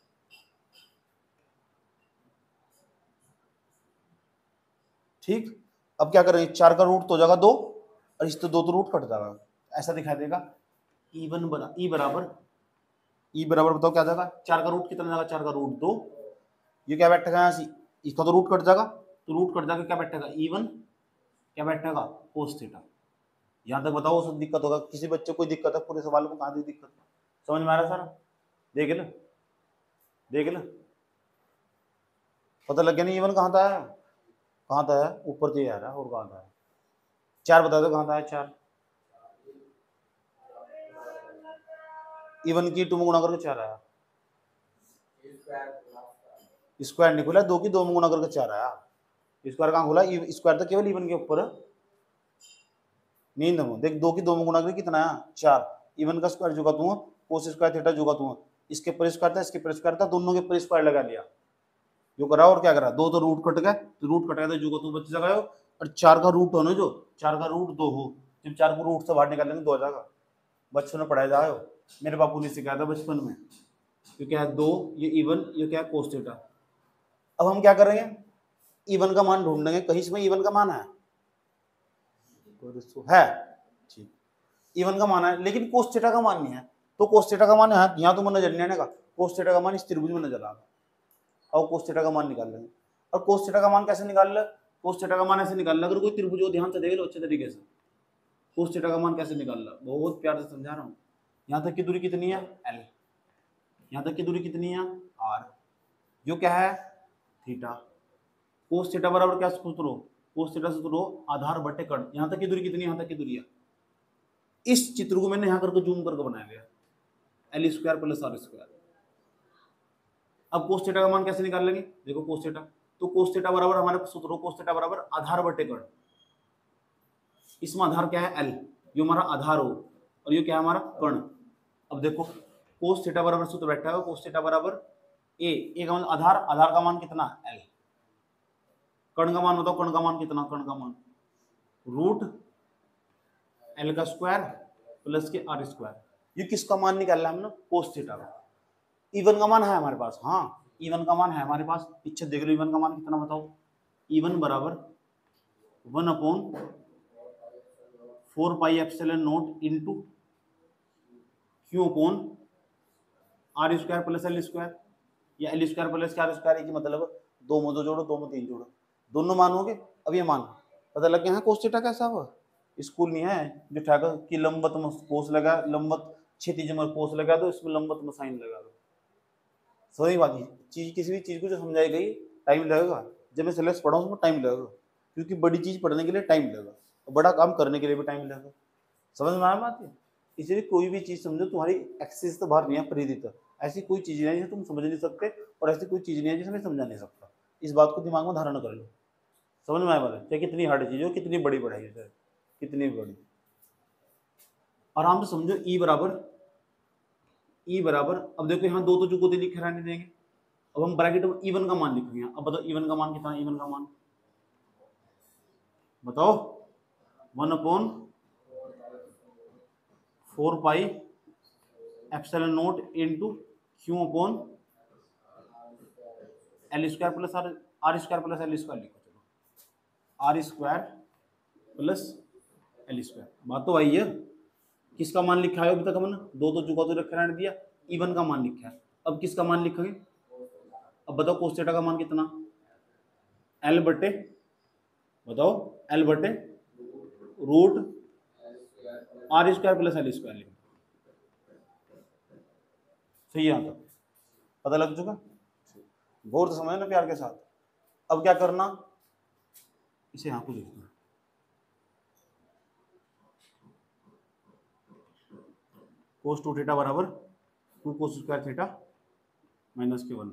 ठीक, अब क्या करेंगे, चार का रूट तो हो जाएगा दो, और इस तो दो तो रूट कट जाएगा, ऐसा दिखाई देगा ई वन बरा ई बराबर ई बराबर बताओ क्या जाएगा, चार का रूट कितना जाएगा, चार का रूट दो, ये क्या बैठेगा यहाँ से, इसका तो रूट कट जाएगा, तो रूट कट जाएगा क्या बैठेगा ई वन, क्या बैठेगा कोस थीटा। यहाँ तक बताओ सब दिक्कत होगा, किसी बच्चे को कोई दिक्कत है, पूरे सवाल को कहाँ दी दिक्कत, समझ में आ रहा सारा, देख ले देख ले पता लग गया नहीं, ई वन कहाँ था, कहाँ था ऊपर तो आ रहा है, और कहाँ था चार, बता दो कहाँ था चार, इवन की टू में गुणा करके चार आया, स्क्वायर नहीं खुला, दो की दो में गुणा करके चार आया, स्क्वायर कहाँ खुला, स्क्वायर तो केवल इवन के ऊपर है, नींद में देख दो की दो में गुणा करके कितना आया चार, इवन का स्क्वायर जो का तू कोस स्क्वायर थीटा जो का तू इसके पर स्क्वायर था इसके पर स्क्वायर था, दोनों के पर स्क्वायर लगा लिया, जो करा और क्या करा, दो तो रूट कट गए, तो रूट कट गया तो जो का तू बच जाएगा, और चार का रूट हो ना, जो चार का रूट दो हो, जब चार को रूट से बाहर निकालेंगे दो आ जाएगा, बच्चों ने पढ़ाया जाए मेरे बापू ने सिखाया था बचपन में। ये क्या है, दो, ये इवन, ये क्या है कोस थीटा। अब हम क्या करेंगे, इवन का मान ढूंढेंगे, कहीं इसमें इवन का मान है है ठीक, इवन का मान है, लेकिन कोस थीटा का मान नहीं है। तो कोस थीटा का मान यहाँ यहाँ तो मन नजर नहीं आने का, कोस थीटा का मान इस त्रिभुज में नजर आएगा। और कोस थीटा का मान निकाल लेंगे। और कोस थीटा का मान कैसे निकाल ले, कोस थीटा का मान ऐसे निकाल ले, अगर कोई त्रिभुज हो ध्यान से देख लो अच्छे तरीके से। कोस थीटा का मान कैसे निकाल ला, बहुत प्यार से समझा रहा हूँ। यहाँ तक की दूरी कितनी है, एल। यहाँ तक की दूरी कितनी है, आर। जो क्या है, थीटा। कोस थीटा बराबर क्या सूत्र हो, कोस थीटा सूत्र हो आधार बटे कर्ण। यहाँ तक की दूरी कितनी है, यहाँ तक की दूरी है। इस चित्र को मैंने यहाँ करके जूम करके बनाया गया, L square plus R square. अब कोस थीटा का मान कैसे निकाल लेंगे, देखो कोस थीटा, तो कोस थीटा बराबर हमारे सूत्र हो कोस थीटा बराबर आधार बटे कर्ण। इसमें आधार क्या है, एल, जो हमारा आधार हो, और ये क्या है हमारा कर्ण। अब देखो कोस थीटा बराबर सूत्र बैठा है कोस थीटा बराबर ए, ए का मान आधार, आधार का मान कितना, एल। कर्ण का मान बताओ, कर्ण का मान कितना, कर्ण का मान रूट एल का स्क्वायर प्लस के आर स्क्वायर। ये किसका मान निकालना है हमने, कोस थीटा का। इवन का मान है हमारे पास, हाँ इवन का मान है हमारे पास। पीछे देख लो इवन का मान कितना बताओ, इवन बराबर one upon four pi epsilon naught into Q upon R square plus L square, या L square plus R square की मतलब दो में दो जोड़ो, दो में तीन जोड़ो, दोनों मान होंगे। अब ये मान पता लग गया है कोस थीटा कैसा हुआ। स्कूल नहीं है जो ठाकर कि लंबत में कोस लगा, लंबत क्षैतिज में कोस लगा दो, इसमें लंबत में साइन लगा दो। सही बात है, चीज किसी भी चीज को जो समझाई गई टाइम लगेगा। जब मैं सिलेबस पढ़ा उसमें टाइम लगेगा, क्योंकि बड़ी चीज पढ़ने के लिए टाइम लगेगा और बड़ा काम करने के लिए भी टाइम लगेगा। समझ में आया बात है। इसलिए कोई भी चीज समझो तुम्हारी एक्सेस तो बाहर नहीं है, परिधि। ऐसी कोई चीज नहीं है जिसे तुम समझ नहीं सकते, और ऐसी कोई चीज नहीं है जिसे मैं समझा नहीं सकता। इस बात को दिमाग में धारण कर लो। समझ में आया बात है, चाहे कितनी हार्ड चीज हो, कितनी बड़ी पढ़ाई है, कितनी बड़ी, आराम से समझो। ई बराबर ई बराबर, अब देखो यहाँ दो तो चुकौती लिखे रहने देंगे। अब हम ब्रैकेट में इवन का मान लिखेंगे। अब बताओ इवन का मान कितना है, इवन का मान बताओ, one upon four pi epsilon naught into Q upon L square plus R, R square plus L square लिखो। चलो R square plus L square. बात तो आई है। किसका मान लिखा है अभी तक हमने, दो तो चुका तो रखा रहने दिया, इवन का मान लिखा है। अब किसका मान लिखेंगे, अब बताओ कोस थीटा का मान कितना, एल बटे, बताओ एल बटे root R square plus L square लिखो। सही है, यहाँ तक पता लग चुका। गौर से समझना प्यार के साथ। अब क्या करना, इसे यहाँ को लिखना, कोस टू थीटा बराबर two cos square theta minus के वन।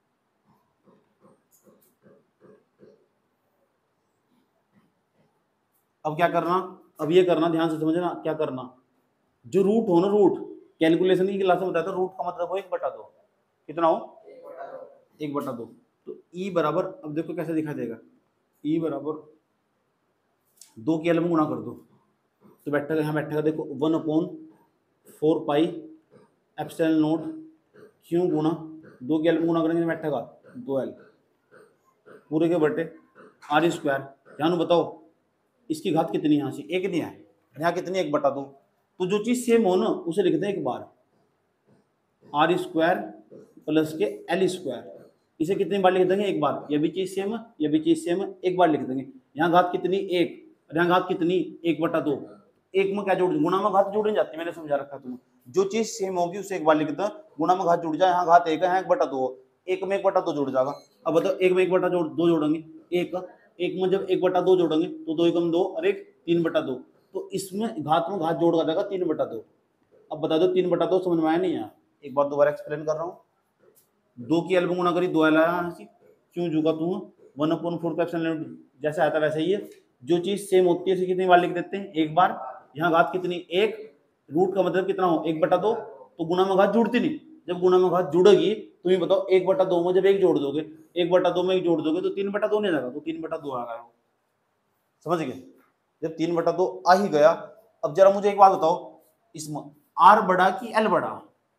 अब क्या करना, अब ये करना, ध्यान से समझना क्या करना। जो रूट हो ना, रूट कैलकुलेशन की क्लास में बताया था, रूट का मतलब हो एक बटा दो, कितना हो, एक बटा दो। तो ई बराबर, अब देखो कैसे दिखा देगा, ई बराबर दो के एल में गुणा कर दो तो बैठेगा, यहाँ बैठेगा देखो one upon four pi epsilon naught Q गुणा दो के एल में गुणा करेंगे बैठेगा दो एल पूरे के बटे आर स्क्वायर। ध्यान बताओ इसकी घात कितनी, यहाँ से एक दिया है, यहाँ कितनी, एक बटा दो। तो जो चीज सेम हो ना उसे लिखते हैं एक बार, आर स्क्वायर प्लस के एल स्क्वायर। इसे कितनी बार लिख देंगे, एक बार। ये भी चीज सेम है, ये भी चीज सेम है, एक बार लिख देंगे। यहाँ घात कितनी, एक, और यहाँ घात कितनी, एक बटा दो। एक में क्या जोड़, गुणा में घात जोड़ नहीं जाती, मैंने समझा रखा तुम्हें। जो चीज सेम होगी उसे एक बार लिख दो, गुणा में घात जुड़ जाए। यहाँ घात एक है, यहाँ एक बटा दो, एक में एक बटा दो जुड़ जाएगा। अब बताओ एक में एक बटा जोड़ दो जोड़ेंगे, एक एक में जब एक बटा दो जोड़ेंगे तो दो एकम दो और एक तीन बटा दो। तो इसमें घात में घात जोड़ कर जाएगा तीन बटा दो। अब बता दो तीन बटा दो समझ में आया नहीं यार, एक बार दोबारा एक्सप्लेन कर रहा हूँ। दो की एल में गुणा करी, दो एल आया यहाँ से, क्यों जुगा तू वन अपॉन फोर का एप्सिलॉन जैसे आता वैसे ही है। जो चीज सेम होती है उसे कितनी बार लिख देते हैं, एक बार। यहाँ घात कितनी, एक, रूट का मतलब कितना हो, एक बटा दो। तो गुणा में घात जुड़ती नहीं, जब गुणा में घात जुड़ेगी तुम ही बताओ, एक बटा दो में जब एक जोड़ दोगे, एक बटा दो में एक जोड़ दोगे तो तीन बटा दो नहीं जाएगा, तो तीन बटा दो आ गया। समझ गए, जब तीन बटा दो आ ही गया। अब जरा मुझे एक बात बताओ, इसमें आर बड़ा कि एल बड़ा?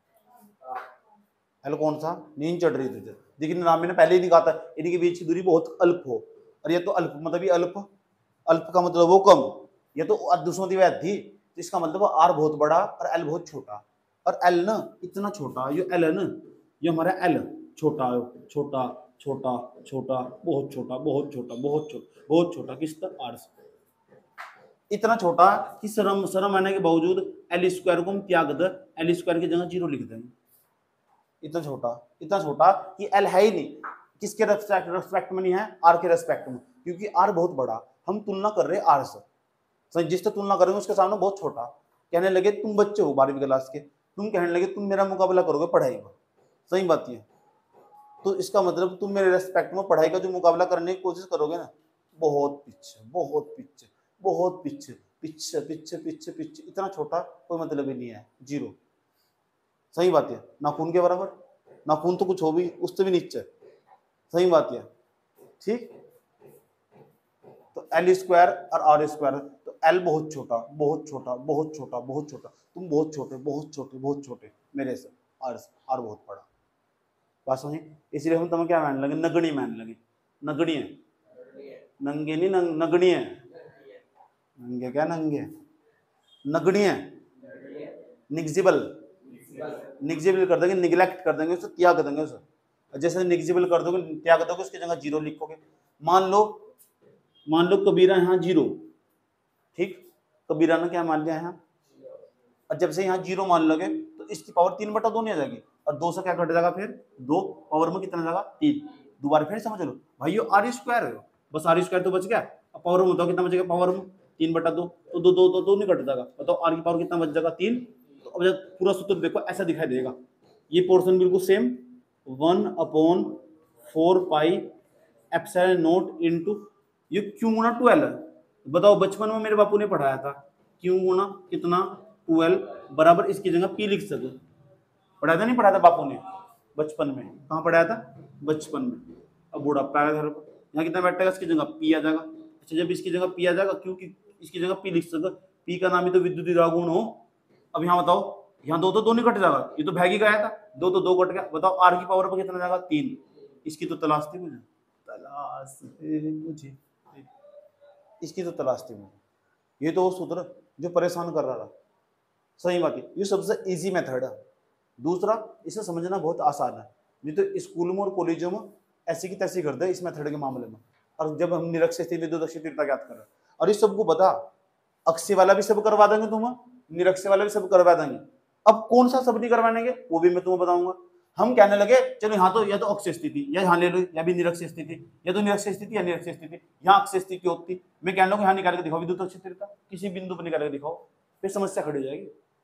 एल कौन सा? नींद चढ़ रही तुझे, लेकिन नाम मैंने पहले ही नहीं कहा था इनके बीच की दूरी बहुत अल्प हो, और ये तो अल्प मतलब ये अल्प, अल्प का मतलब वो कम, ये तो दुष्मति वैध थी, तो इसका मतलब आर बहुत बड़ा और एल बहुत छोटा, और एल ना इतना छोटा, ये एल है ना, ये हमारा एल छोटा छोटा छोटा छोटा बहुत छोटा बहुत छोटा बहुत छोटा बहुत छोटा किस तरह आर से, इतना छोटा कि शर्म शर्म आने के बावजूद एल स्क्वायर को हम त्याग दे, एल स्क्वायर की जगह जीरो लिख देंगे, इतना छोटा, इतना छोटा कि एल है ही नहीं, किसके रेस्पेक्ट रेस्पेक्ट में नहीं है? आर के रेस्पेक्ट में, क्योंकि आर बहुत बड़ा, हम तुलना कर रहे हैं आर से, जिससे तुलना करेंगे उसके सामने बहुत छोटा। कहने लगे तुम बच्चे हो बारहवीं क्लास के, तुम कहने लगे तुम मेरा मुकाबला करोगे पढ़ाई में, सही बात है, तो इसका मतलब तुम मेरे रेस्पेक्ट में पढ़ाई का जो मुकाबला करने की कोशिश करोगे ना, बहुत पीछे बहुत पीछे बहुत पीछे पीछे पीछे पीछे पीछे, इतना छोटा कोई मतलब ही नहीं है, जीरो, सही बात है, नाखून के बराबर, नाखून तो कुछ हो भी उससे भी नीचे, सही बात है, ठीक। तो एल स्क्वायर और आर स्क्वायर, तो एल बहुत छोटा बहुत छोटा बहुत छोटा बहुत छोटा, तुम बहुत छोटे बहुत छोटे बहुत छोटे मेरे से, आर आर बहुत बड़ा, बात समझी, इसलिए हम तुम्हें क्या मान लगे? नगणी मान लगे, नगणी है, नंगे नहीं नंग, नगणी है, नंगे क्या नंगे, नगणी है, निग्जिबल, निग्जिबल कर देंगे, निगलेक्ट कर देंगे, उसे त्याग कर देंगे, उसे जैसे निग्जिबल कर दोगे त्याग दोगे, उसकी जगह जीरो लिखोगे, मान लो मान लो कबीरा यहाँ जीरो, ठीक, कबीरा ने क्या मान लिया यहाँ, और जब से यहाँ जीरो मान लोगे तो इसकी पावर तीन बटा दो नहीं आ जाएगी, और दो से क्या कट जाएगा फिर, दो पावर में कितना जाएगा, तीन, दोबारा फिर समझ लो भाइयों, आर स्क्वायर है, बस आर स्क्वायर तो बच गया, अब पावर में बताओ कितना बचेगा, पावर में तीन बटा दो, तो दो दो तो दो नहीं कट जाएगा, बताओ आर की पावर कितना बच जाएगा, तीन, तो अब जब पूरा सूत्र देखो ऐसा दिखाई देगा, ये पोर्शन बिल्कुल same, one upon four pi epsilon naught into ये क्यू गुना ट्वेल्व, बताओ बचपन में मेरे बापू ने पढ़ाया था, क्यू गुना कितना ट्वेल्व बराबर इसकी जगह पी लिख सके, पढ़ाया था नहीं पढ़ाया था बापू ने बचपन में, कहाँ पढ़ाया था, बचपन में, अब बुढ़ापा आएगा घर पर, यहाँ कितना बैठेगा, इसकी जगह पी आ जाएगा, अच्छा जब इसकी जगह पी आ जाएगा, क्योंकि इसकी जगह पी लिख सके, पी का नाम ही तो विद्युत रागुण हो, अब यहाँ बताओ, यहाँ दो तो दो नहीं कट जाएगा, ये तो भैगी गया था, दो तो दो कट गया, बताओ आर की पावर पर कितना जाएगा, तीन, इसकी तो तलाश थी मुझे, तलाश मुझे इसकी तो तलाश थी मुझे, ये तो वो सूत्र जो परेशान कर रहा था, सही बात है, ये सबसे इजी मेथड है। दूसरा, इसे समझना बहुत आसान है, नहीं तो स्कूलों में और कॉलेजों में ऐसी की तैसी कर दे इस मेथड के मामले में, और जब हम निरक्षर स्थिति विद्युत स्थिरता ज्ञात कर रहे हैं, और इस सबको बता, अक्षय वाला भी सब करवा देंगे तुम्हें, निरक्षर वाला भी सब करवा देंगे, अब कौन सा सब नहीं करवाने के वो भी मैं तुम्हें बताऊंगा। हम कहने लगे चलो यहाँ तो या तो अक्षय स्थिति या यहाँ ले लो, या भी निरक्षर स्थिति, या तो निरक्षर स्थिति या निरक्षर स्थिति, यहाँ अक्षय स्थिति होती, मैं कहने लगा यहाँ निकाल के दिखाओ विद्युत स्थिरता, किसी बिंदु पर निकाल के दिखाओ, फिर समस्या खड़ी हो जाएगी।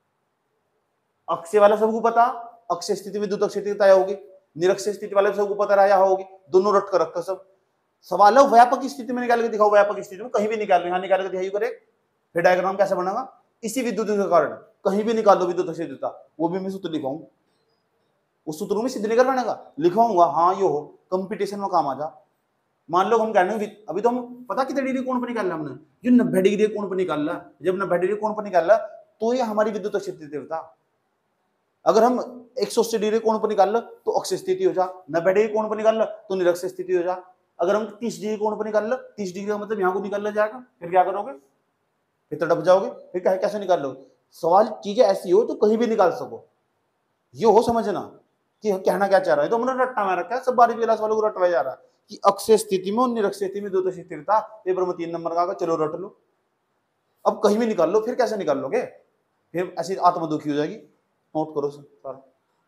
अक्षय वाला सबको पता, अक्षय स्थिति विद्युत स्थिरता होगी, निरक्षर स्थिति वाले सबको पता रहा होगी, दोनों रट कर रखा सब, सवाल है व्यापक स्थिति में निकाल के दिखाओ, व्यापक स्थिति में कहीं भी निकाल लो, यहाँ निकाल के दिखाइए करे, फिर डायग्राम कैसे बनेगा, इसी विद्युत के कारण कहीं भी निकाल लो विद्युत स्थिरता, वो भी मैं सूत्र लिखाऊं, उस सूत्र में सिद्ध नहीं करवाने का लिखवाऊंगा, हाँ यो हो कंपटीशन में काम आ जा। मान लो हम कह रहे हैं अभी तो हम पता कितने डिग्री कोण पर निकाल हमने, जो नब्बे डिग्री कोण पर निकाल रहा, जब नब्बे डिग्री कोण पर निकाल रहा तो ये हमारी विद्युत स्थिरता, अगर हम एक सौ अस्सी डिग्री कोण पर निकाल लो तो अक्षय स्थिति हो जा, नब्बे डिग्री कोण पर निकाल लो तो निरक्षर स्थिति हो जा, अगर हम तीस डिग्री कोण पर निकाल लो, तीस डिग्री का मतलब यहाँ को निकाल जाएगा, फिर क्या करोगे, फिर तड़प जाओगे, फिर क्या कैसे निकाल लो, सवाल चीजें ऐसी हो तो कहीं भी निकाल सको, ये हो समझना कि कहना क्या चाह रहा है, तो हमने रट्टा में रखा है, सब बारहवीं क्लास वालों को रटवाया जा रहा है कि अक्षय स्थिति में और निरक्षर स्थिति में विद्युत स्थिरता, पेपर में तीन नंबर का आएगा, चलो रट लो, अब कहीं भी निकाल लो, फिर कैसे निकाल लोगे, फिर ऐसी आत्मा दुखी हो जाएगी, नोट करो सर।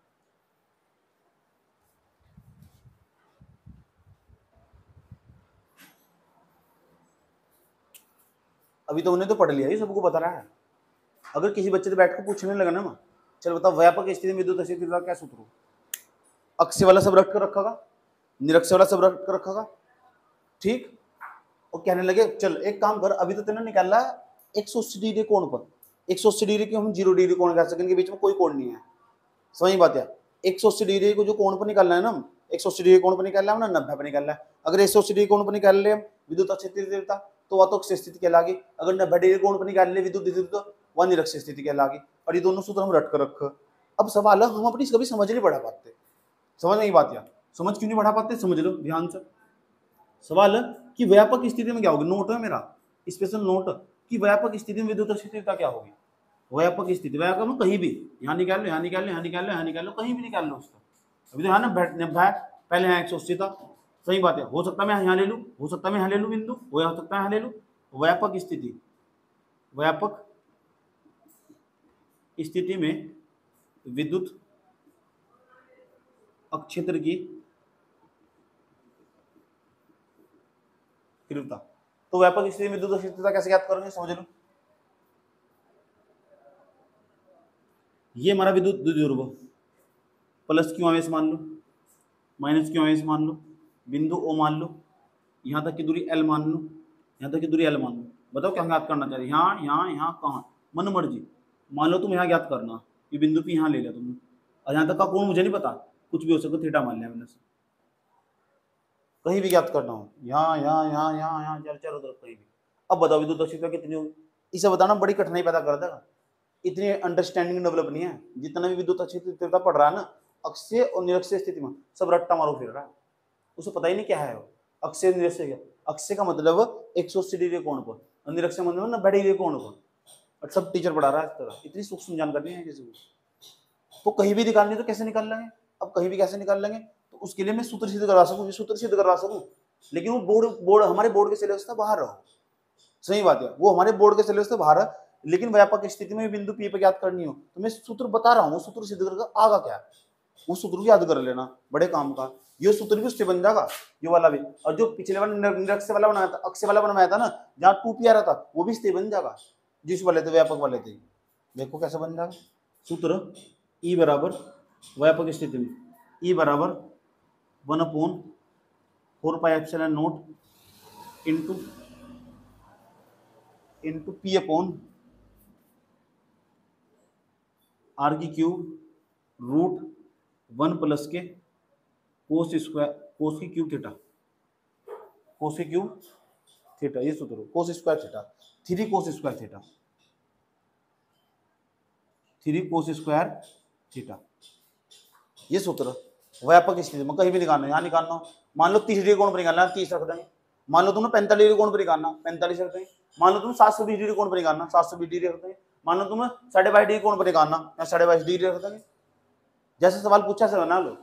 अभी तो उन्हें तो पढ़ लिया, ये सबको बता रहा है, अगर किसी बच्चे से बैठ कर पूछने लगा ना, चल बताओ व्यापक स्थिति में विद्युत स्थिरता क्या सूत्र, अक्षय वाला सब रख कर रखा, निरक्षर वाला सब रख कर रखा, ठीक, और कहने लगे चल एक काम कर, अभी तो तेने निकाला एक सौ अस्सी डिग्री कोण पर, एक सौ अस्सी डिग्री की हम जीरो डिग्री कोण कह सकते हैं, बीच में कोई कोण नहीं है, सही बात है, एक सौ अस्सी डिग्री को जो कोण पर निकालना है ना, एक सौ अस्सी डिग्री कोण पर निकालना है ना, नब्बे पर निकालना है, अगर एक सौ अस्सी डिग्री कोण पर निकाल ले विद्युत स्थिरता तो वह तो अक्षय स्थिति कहलाएगी, अगर नब्बे डिग्री कोण पर निकाल ले विद्युत स्थिरता वह निरक्षीय स्थिति कहलागी। और ये दोनों सूत्र हम रट कर रख। अब सवाल है, हम अपनी कभी समझ नहीं बढ़ा पाते। समझ नहीं बात, यार समझ क्यों नहीं बढ़ा पाते, समझ लो ध्यान से। सवाल है कि व्यापक स्थिति में क्या होगी, नोट है मेरा स्पेशल नोट कि व्यापक स्थिति में विद्युत अस्थिरता क्या होगी। व्यापक स्थिति, व्यापक में कहीं भी, यहाँ निकाल लो, यहाँ निकाल लो, यहाँ निकाल लो, यहाँ निकाल लो, कहीं भी निकाल लो उसका। अभी तो यहाँ ना बैठ भाई पहले यहाँ एक सौ अस्सी था, सही बात है, हो सकता है मैं यहाँ ले लूँ, हो सकता है मैं यहाँ ले लूँ बिंदु, हो सकता है यहाँ ले लूँ। व्यापक स्थिति, व्यापक स्थिति में विद्युत अक्षेत्र की तीव्रता, तो व्यापक स्थिति में विद्युत अक्षेत्रता कैसे ज्ञात करेंगे, समझ लो। ये हमारा विद्युत द्विध्रुव, प्लस क्यू आवेश मान लो, माइनस क्यू आवेश मान लो, बिंदु ओ मान लो, यहाँ तक की दूरी एल मान लो, यहाँ तक की दूरी एल मान लो। बताओ क्या ज्ञात करना चाहिए, यहाँ यहाँ यहाँ कहाँ, मन मर्जी। मान लो तुम यहाँ ज्ञात करना, ये बिंदु पे यहाँ ले लिया तुमने, और यहाँ तक का कोण मुझे नहीं पता, कुछ भी हो सकता, थीटा मान लिया मैंने से। कहीं भी ज्ञात करना हो, यहाँ यहाँ यहाँ यहाँ यहाँ चार चार उधर कहीं भी। अब बताओ विद्युत अक्षेत्रता कितनी होगी, इसे बताना बड़ी कठिनाई पैदा कर देगा। इतनी अंडरस्टैंडिंग डेवलप नहीं है। जितना भी विद्युत अक्षेत्रता पढ़ रहा है ना, अक्षीय और निरक्षीय स्थिति में सब रट्टा मारो फिर रहा है, उसे पता ही नहीं क्या है वो अक्षीय निरक्षीय क्या। अक्षीय का मतलब एक सौ अस्सी डिग्री कोण पर, और निरक्षीय मतलब नब्बे डिग्री कोण पर, और सब टीचर पढ़ा रहा है इस तरह। इतनी सूक्ष्म जानकारी है किसी को, तो कहीं भी निकालनी तो कैसे निकाल लेंगे। अब कहीं भी कैसे निकाल लेंगे, तो उसके लिए मैं सूत्र सिद्ध करवा सकूं, सूत्र सिद्ध करवा सकूं, लेकिन वो बोर्ड बोर्ड हमारे बोर्ड के सिलेबस से बाहर रहो। सही बात है, वो हमारे बोर्ड के सिलेबस से बाहर है। लेकिन व्यापक स्थिति में बिंदु पी पे ज्ञात करनी हो तो मैं सूत्र बता रहा हूँ, सूत्र सिद्ध करके आगा क्या है वो सूत्र भी याद कर लेना, बड़े काम का। ये सूत्र भी उससे बन जाएगा, ये वाला भी। और जो पिछले वाला निरक्षीय वाला बनाया था, अक्षीय वाला बनाया था ना, जहाँ टू पी आ रहा था, वो भी इससे बन जाएगा, जिस वाले थे व्यापक वाले थे। देखो कैसे बन जाएगा सूत्र। ई बराबर व्यापक स्थिति में ई बराबर one upon four pi epsilon naught into into P upon R की क्यूब रूट वन प्लस के कोस स्क्वायर कोस की क्यूब थीटा, कोस की क्यूब थीटा, ये सूत्र cos square theta, three cos square theta, three cos square theta, ये सूत्र। व्यापक स्थिति में कहीं भी निकालना, यहाँ निकालना, मान लो तीस डिग्री कोण पर निकालना, तीस रख देंगे। मान लो तुमने पैंतालीस डिग्री कोण पर निकालना, पैंतालीस रख देंगे। मान लो तुम सात सौ बीस डिग्री कोण पर निकालना, सात सौ बीस डिग्री रख देंगे। मान लो तुम्हें साढ़े बाईस डिग्री कोण पर निकालना, या साढ़े बाईस डिग्री रख देंगे। जैसे सवाल पूछा से बना लो,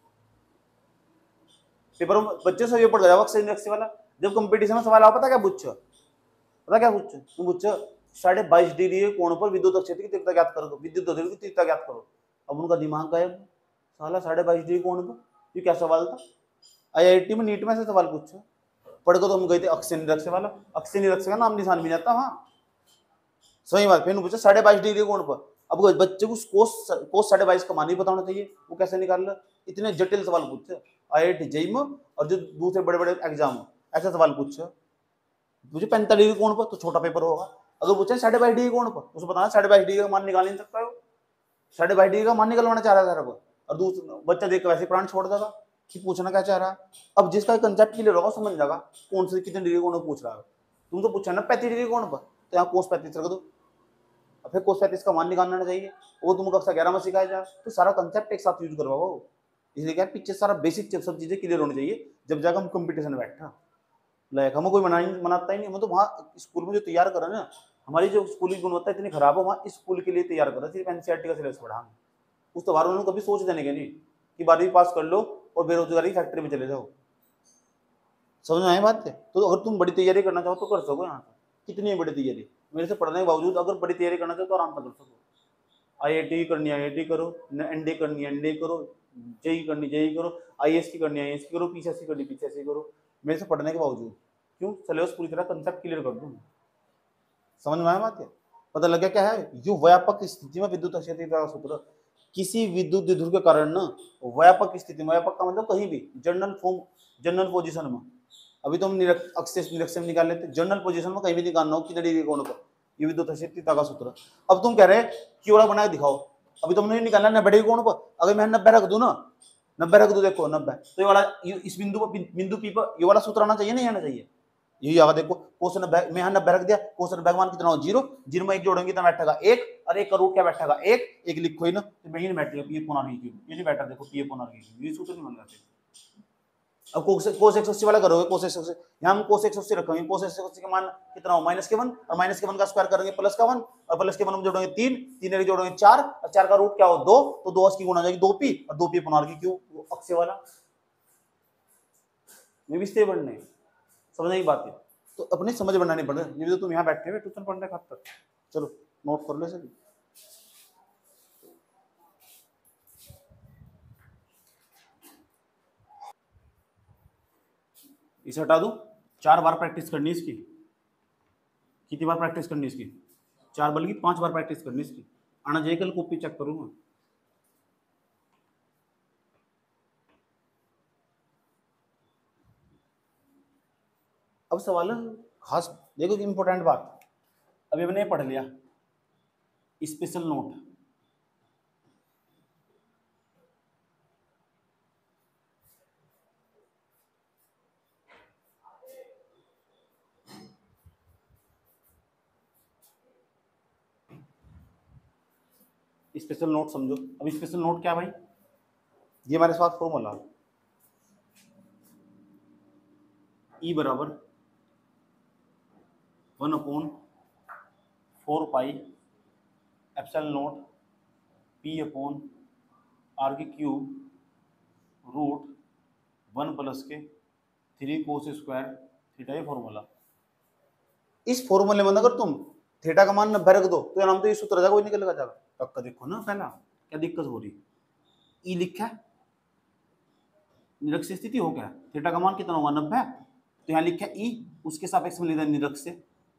पेपर में बच्चे से ये पढ़ गया अक्षय निरक्षीय वाला। जब कंपटीशन में सवाल आओ, पता क्या पूछो, पता क्या पूछो, तुम पूछो साढ़े बाईस डिग्री कोण पर विद्युत क्षेत्र की तीव्रता ज्ञात करो, विद्युत क्षेत्र की तीव्रता ज्ञात करो। अब उनका दिमाग गायब, साला साढ़े बाईस डिग्री कोण पर, ये क्या सवाल था। आईआईटी में नीट में से सवाल पूछो, पढ़ को तो हम गए थे अक्षय निरक्षीय वाला, अक्षय निरक्षीय का नाम निशान भी जाता वहाँ। सही बात, फिर पूछा साढ़े बाईस डिग्री कोण पर। अब बच्चे को कोस कोस साढ़े बाईस का मान ही बताना चाहिए, वो कैसे निकाल रहा। इतने जटिल सवाल पूछे आईआईटी जेईई में, और जो दूसरे बड़े बड़े एग्जाम हो ऐसा सवाल पूछे। मुझे पैंतालीस डिग्री कोण पर तो छोटा पेपर होगा, अगर पूछे साढ़े बाईस डिग्री कोण पर, उसे बताना साढ़े बाईस डिग्री का मान निकाल नहीं सकता है, साढ़े बाईस डिग्री का मान निकलवाना चाह रहा था, और दूसरा बच्चा देख कर वैसे प्राण छोड़ देगा कि पूछना क्या चाह रहा है। अब जिसका कंसेप्ट क्लियर होगा समझ जाएगा कौन से कितने डिग्री कोण पूछ रहा है। तुम तो पूछा ना पैंतीस डिग्री कोण पर, तो यहाँ कोस पैंतीस रख दो, और फिर कोस पैंतीस का मान निकालना चाहिए, वो तुम कक्षा ग्यारह में सिखाया जाए। तो सारा कंसेप्ट एक साथ यूज करवाओ, इसलिए क्या पीछे सारा बेसिक सब चीजें क्लियर होनी चाहिए, जब जाकर हम कंपटीशन में बैठा। लाइक हमें कोई मना मनाता ही नहीं, हम तो वहाँ स्कूल में जो तैयार करा ना, हमारी जो स्कूल की गुणवत्ता इतनी खराब है, वहाँ स्कूल के लिए तैयार करा, सिर्फ एनसीईआरटी का सिलेबस पढ़ा। उस तो बार उन्होंने कभी सोच देने के नहीं कि बारहवीं पास कर लो और बेरोजगारी फैक्ट्री में चले जाओ। समझ में आए बात है। तो अगर तुम बड़ी तैयारी करना चाहो तो कर सको, यहाँ पर कितनी बड़ी तैयारी मेरे से पढ़ने के बावजूद, अगर बड़ी तैयारी करना चाहो तो आराम से कर सको। आईआईटी करनी है आईआईटी करो, एनडीए करनी है एनडीए करो, जेई करनी जेई करो, आईएएस की करनी है आईएएस की करो, पीसीएससी करनी पीसीएससी करो, मेरे से पढ़ने के बावजूद। क्यों, सिलेबस पूरी तरह कंसेप्ट क्लियर कर दूं। समझ में आया बात है, पता लग गया क्या है। यो व्यापक स्थिति में विद्युत क्षेत्र का सूत्र, किसी विद्युत द्विध्रुव के कारण ना व्यापक स्थिति में, व्यापक का मतलब कहीं भी, जनरल फॉर्म जनरल पोजीशन में, अभी तो हम अक्षय निरक्षीय में निकाल लेते, जनरल पोजीशन में कहीं भी निकालना हो कितने डिग्री कोण पर, ये विद्युत क्षेत्र का सूत्र। अब तुम कह रहे कि वाला बना के दिखाओ, अभी तुमने निकालना नब्बे डिग्री कोण पर, अगर मैं नब्बे रख दूं ना, नब्बे रख दूं, देखो नब्बे, तो ये वाला इस बिंदु पर बिंदु पी पर ये वाला सूत्र आना चाहिए नहीं आना चाहिए, यही आगे देखो कोस नब्बे में यहाँ नब्बे रख दिया, कोस नब्बे का मान कितना हो जीरो, जीरो में एक जोड़ेंगे कितना बैठेगा एक, और एक का रूट क्या बैठेगा एक, एक लिखो ही ना तो वही नहीं बैठेगा पी अपॉन आर की क्यूब, ये नहीं बैठा देखो पी अपॉन आर की क्यूब, ये सूत्र नहीं बन जाते। अब कोस कोस एक सौ अस्सी वाला करोगे, कोस एक सौ अस्सी यहाँ हम कोस एक सौ अस्सी रखेंगे, कोस एक सौ अस्सी का मान कितना हो माइनस के वन, और माइनस के वन का स्क्वायर करेंगे प्लस का वन, और प्लस के वन में जोड़ेंगे तीन, तीन एक जोड़ेंगे चार, और चार का रूट क्या हो दो, तो दो अस्सी गुणा हो जाएगी दो पी, और दो पी अपॉन आर की क्यूब अक्षय वाला में भी स्टे बढ़ने समझने की बात है। तो अपने समझ बनानी पड़ रही है, ये भी तो तुम यहाँ बैठे हुए ट्यूशन पढ़ने खातर, चलो नोट कर लो सभी। इसे हटा दूं, चार बार प्रैक्टिस करनी इसकी, कितनी बार प्रैक्टिस करनी इसकी, चार बल्कि पांच बार प्रैक्टिस करनी इसकी, आना जाए कल कॉपी चेक करूंगा। अब सवाल खास देखो कि इंपॉर्टेंट बात, अभी हमने पढ़ लिया स्पेशल नोट, स्पेशल नोट समझो। अब स्पेशल नोट क्या भाई, ये हमारे पास फॉर्मूला ई बराबर one upon four pi epsilon naught P upon R की क्यूब रूट वन प्लस के थ्री कोस स्क्वायर थीटा, ये फॉर्मूला। इस फॉर्मूले में अगर तुम थीटा का मान नब्बे रख दो तो नाम तो ये सूत्र जाएगा, वही निकलेगा जाएगा। टक्का देखो ना पहला क्या दिक्कत हो रही, ई लिखा है निरक्ष स्थिति हो गया, थीटा का मान कितना होगा नब्बे, तो यहाँ लिखा ई, उसके सापेक्ष में लेना निरक्ष से,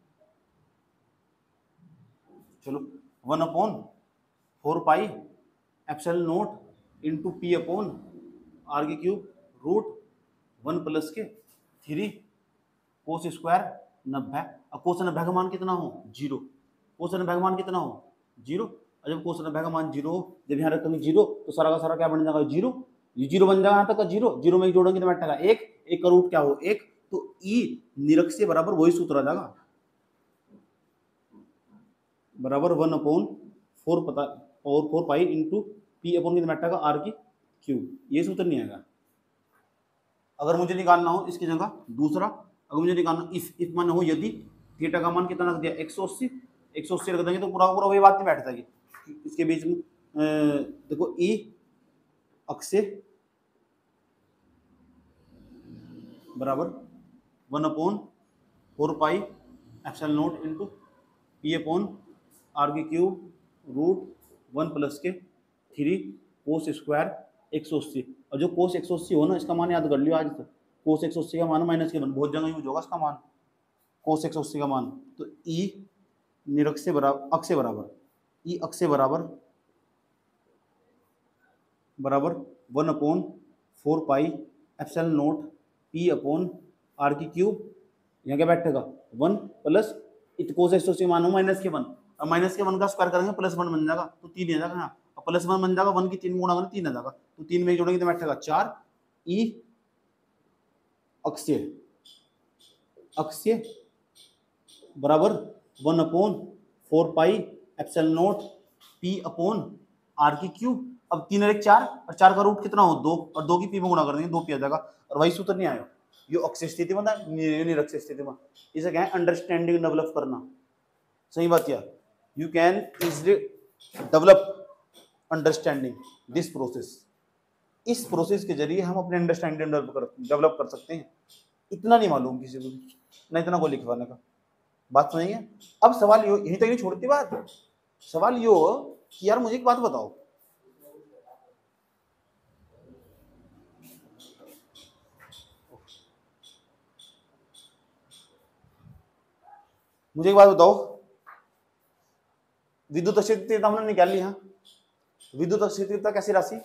चलो one upon four pi epsilon naught into P upon R की क्यूब रूट वन प्लस के थ्री कोस स्क्वायर नब्बे। अब कोस नब्बे का मान कितना हो जीरो, कोस नब्बे का मान कितना हो जीरो, और जब कोस नब्बे का मान जीरो हो, जब यहाँ रखेंगे जीरो तो सारा का सारा क्या बन जाएगा जीरो, ये जीरो बन जाएगा यहाँ तक का जीरो, जीरो में जोड़ेंगे तो बैठेगा एक, एक का रूट क्या हो एक, तो ई निरक्ष से बराबर वही सूत्र आ जाएगा बराबर वन अपॉन फोर पता और four pi into P upon कितना बैठेगा आर की क्यूब, ये सूत्र नहीं आएगा। अगर मुझे निकालना हो इसकी जगह दूसरा, अगर मुझे निकालना इफ इफ मान हो यदि थीटा का मान कितना रख दिया एक सौ अस्सी, एक सौ अस्सी रख देंगे तो पूरा पूरा वही बात नहीं बैठ जाएगी, इसके बीच में देखो ई अक्ष बराबर one upon four pi epsilon naught into P upon R की क्यूब रूट वन प्लस के थ्री कोस स्क्वायर एक सौ अस्सी, और जो कोस एक सौ अस्सी हो ना इसका मान याद कर लियो आज, तो कोस एक सौ अस्सी का मान माइनस के वन बहुत जगह यूज होगा इसका मान, कोस एक सौ अस्सी का मान, तो ई निरक्ष से बराबर अक्ष से बराबर ई अक्ष से बराबर बराबर one upon four pi epsilon naught P upon R की क्यूब, यहाँ क्या बैठेगा वन प्लस कोस एक सौ अस्सी मान हो माइनस के वन, अब माइनस के वन का स्क्वायर करेंगे प्लस वन बन जाएगा तो तीन आ जाएगा यहाँ, और प्लस वन बन जाएगा वन की तीन गुणा करें तीन आ जाएगा, तो तीन में जोड़ेंगे तो बैठेगा चार, ई अक्षीय अक्षीय बराबर one upon four pi epsilon naught P upon R की क्यूब। अब तीन और एक चार, और चार का रूट कितना हो दो, और दो की पी में गुणा कर देंगे दो पी आ जाएगा, और वही सूत्र नहीं आया, ये अक्षय स्थिति बना निरक्ष स्थिति में, इसे क्या है अंडरस्टैंडिंग डेवलप करना, सही बात क्या, you can easily develop understanding this process, इस प्रोसेस के जरिए हम अपने अंडरस्टैंडिंग डेवलप कर डेवलप कर सकते हैं। इतना नहीं मालूम किसी को, ना इतना को लिखवाने का, बात समझिए। अब सवाल यो यहीं तक नहीं छोड़ती बात, सवाल यो कि यार मुझे एक बात बताओ, मुझे एक बात बताओ, विद्युत क्षेत्रता हमने निकाल ली, हाँ विद्युत क्षेत्रता कैसी राशि,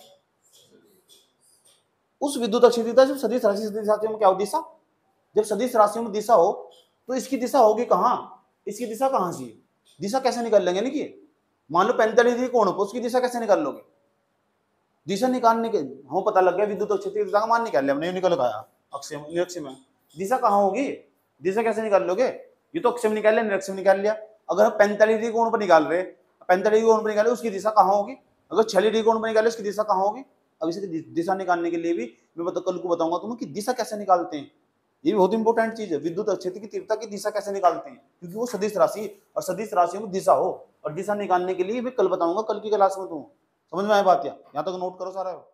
उस विद्युत क्षेत्रता जब सदिश राशि सदिश राशियों में क्या हो दिशा, जब सदिश राशियों में दिशा हो तो इसकी दिशा होगी कहाँ, इसकी दिशा कहाँ से, दिशा कैसे निकाल लेंगे, नहीं कि मान लो पैंतालीस डिग्री कोण हो उसकी दिशा कैसे निकाल लोगे, दिशा निकालने के हमें पता लग गया विद्युत क्षेत्रता का मान निकाल लिया हमने, निकल गया अक्षय निरक्ष में, दिशा कहाँ होगी दिशा कैसे निकाल लोगे? ये तो अक्षम निकाल लिया, निरक्षम निकाल लिया। अगर हम पैंतालीस डिग्री कोण पर निकाल रहे, पैंतालीस डिग्री कोण पर निकाले, उसकी दिशा कहाँ होगी? अगर छियालीस डिग्री कोण पर निकाले, उसकी दिशा कहाँ होगी? अब इसकी दिशा निकालने के लिए भी मैं बता कल को बताऊंगा तुम्हें कि दिशा कैसे निकालते हैं। ये भी बहुत इंपॉर्टेंट चीज है, विद्युत क्षेत्र की तीव्रता की दिशा कैसे निकालते हैं, क्योंकि वो सदिश राशि और सदिश राशियों में दिशा हो, और दिशा निकालने के लिए मैं कल बताऊंगा, कल की क्लास में। तुम समझ में आया बात? या यहाँ तक नोट करो सारा।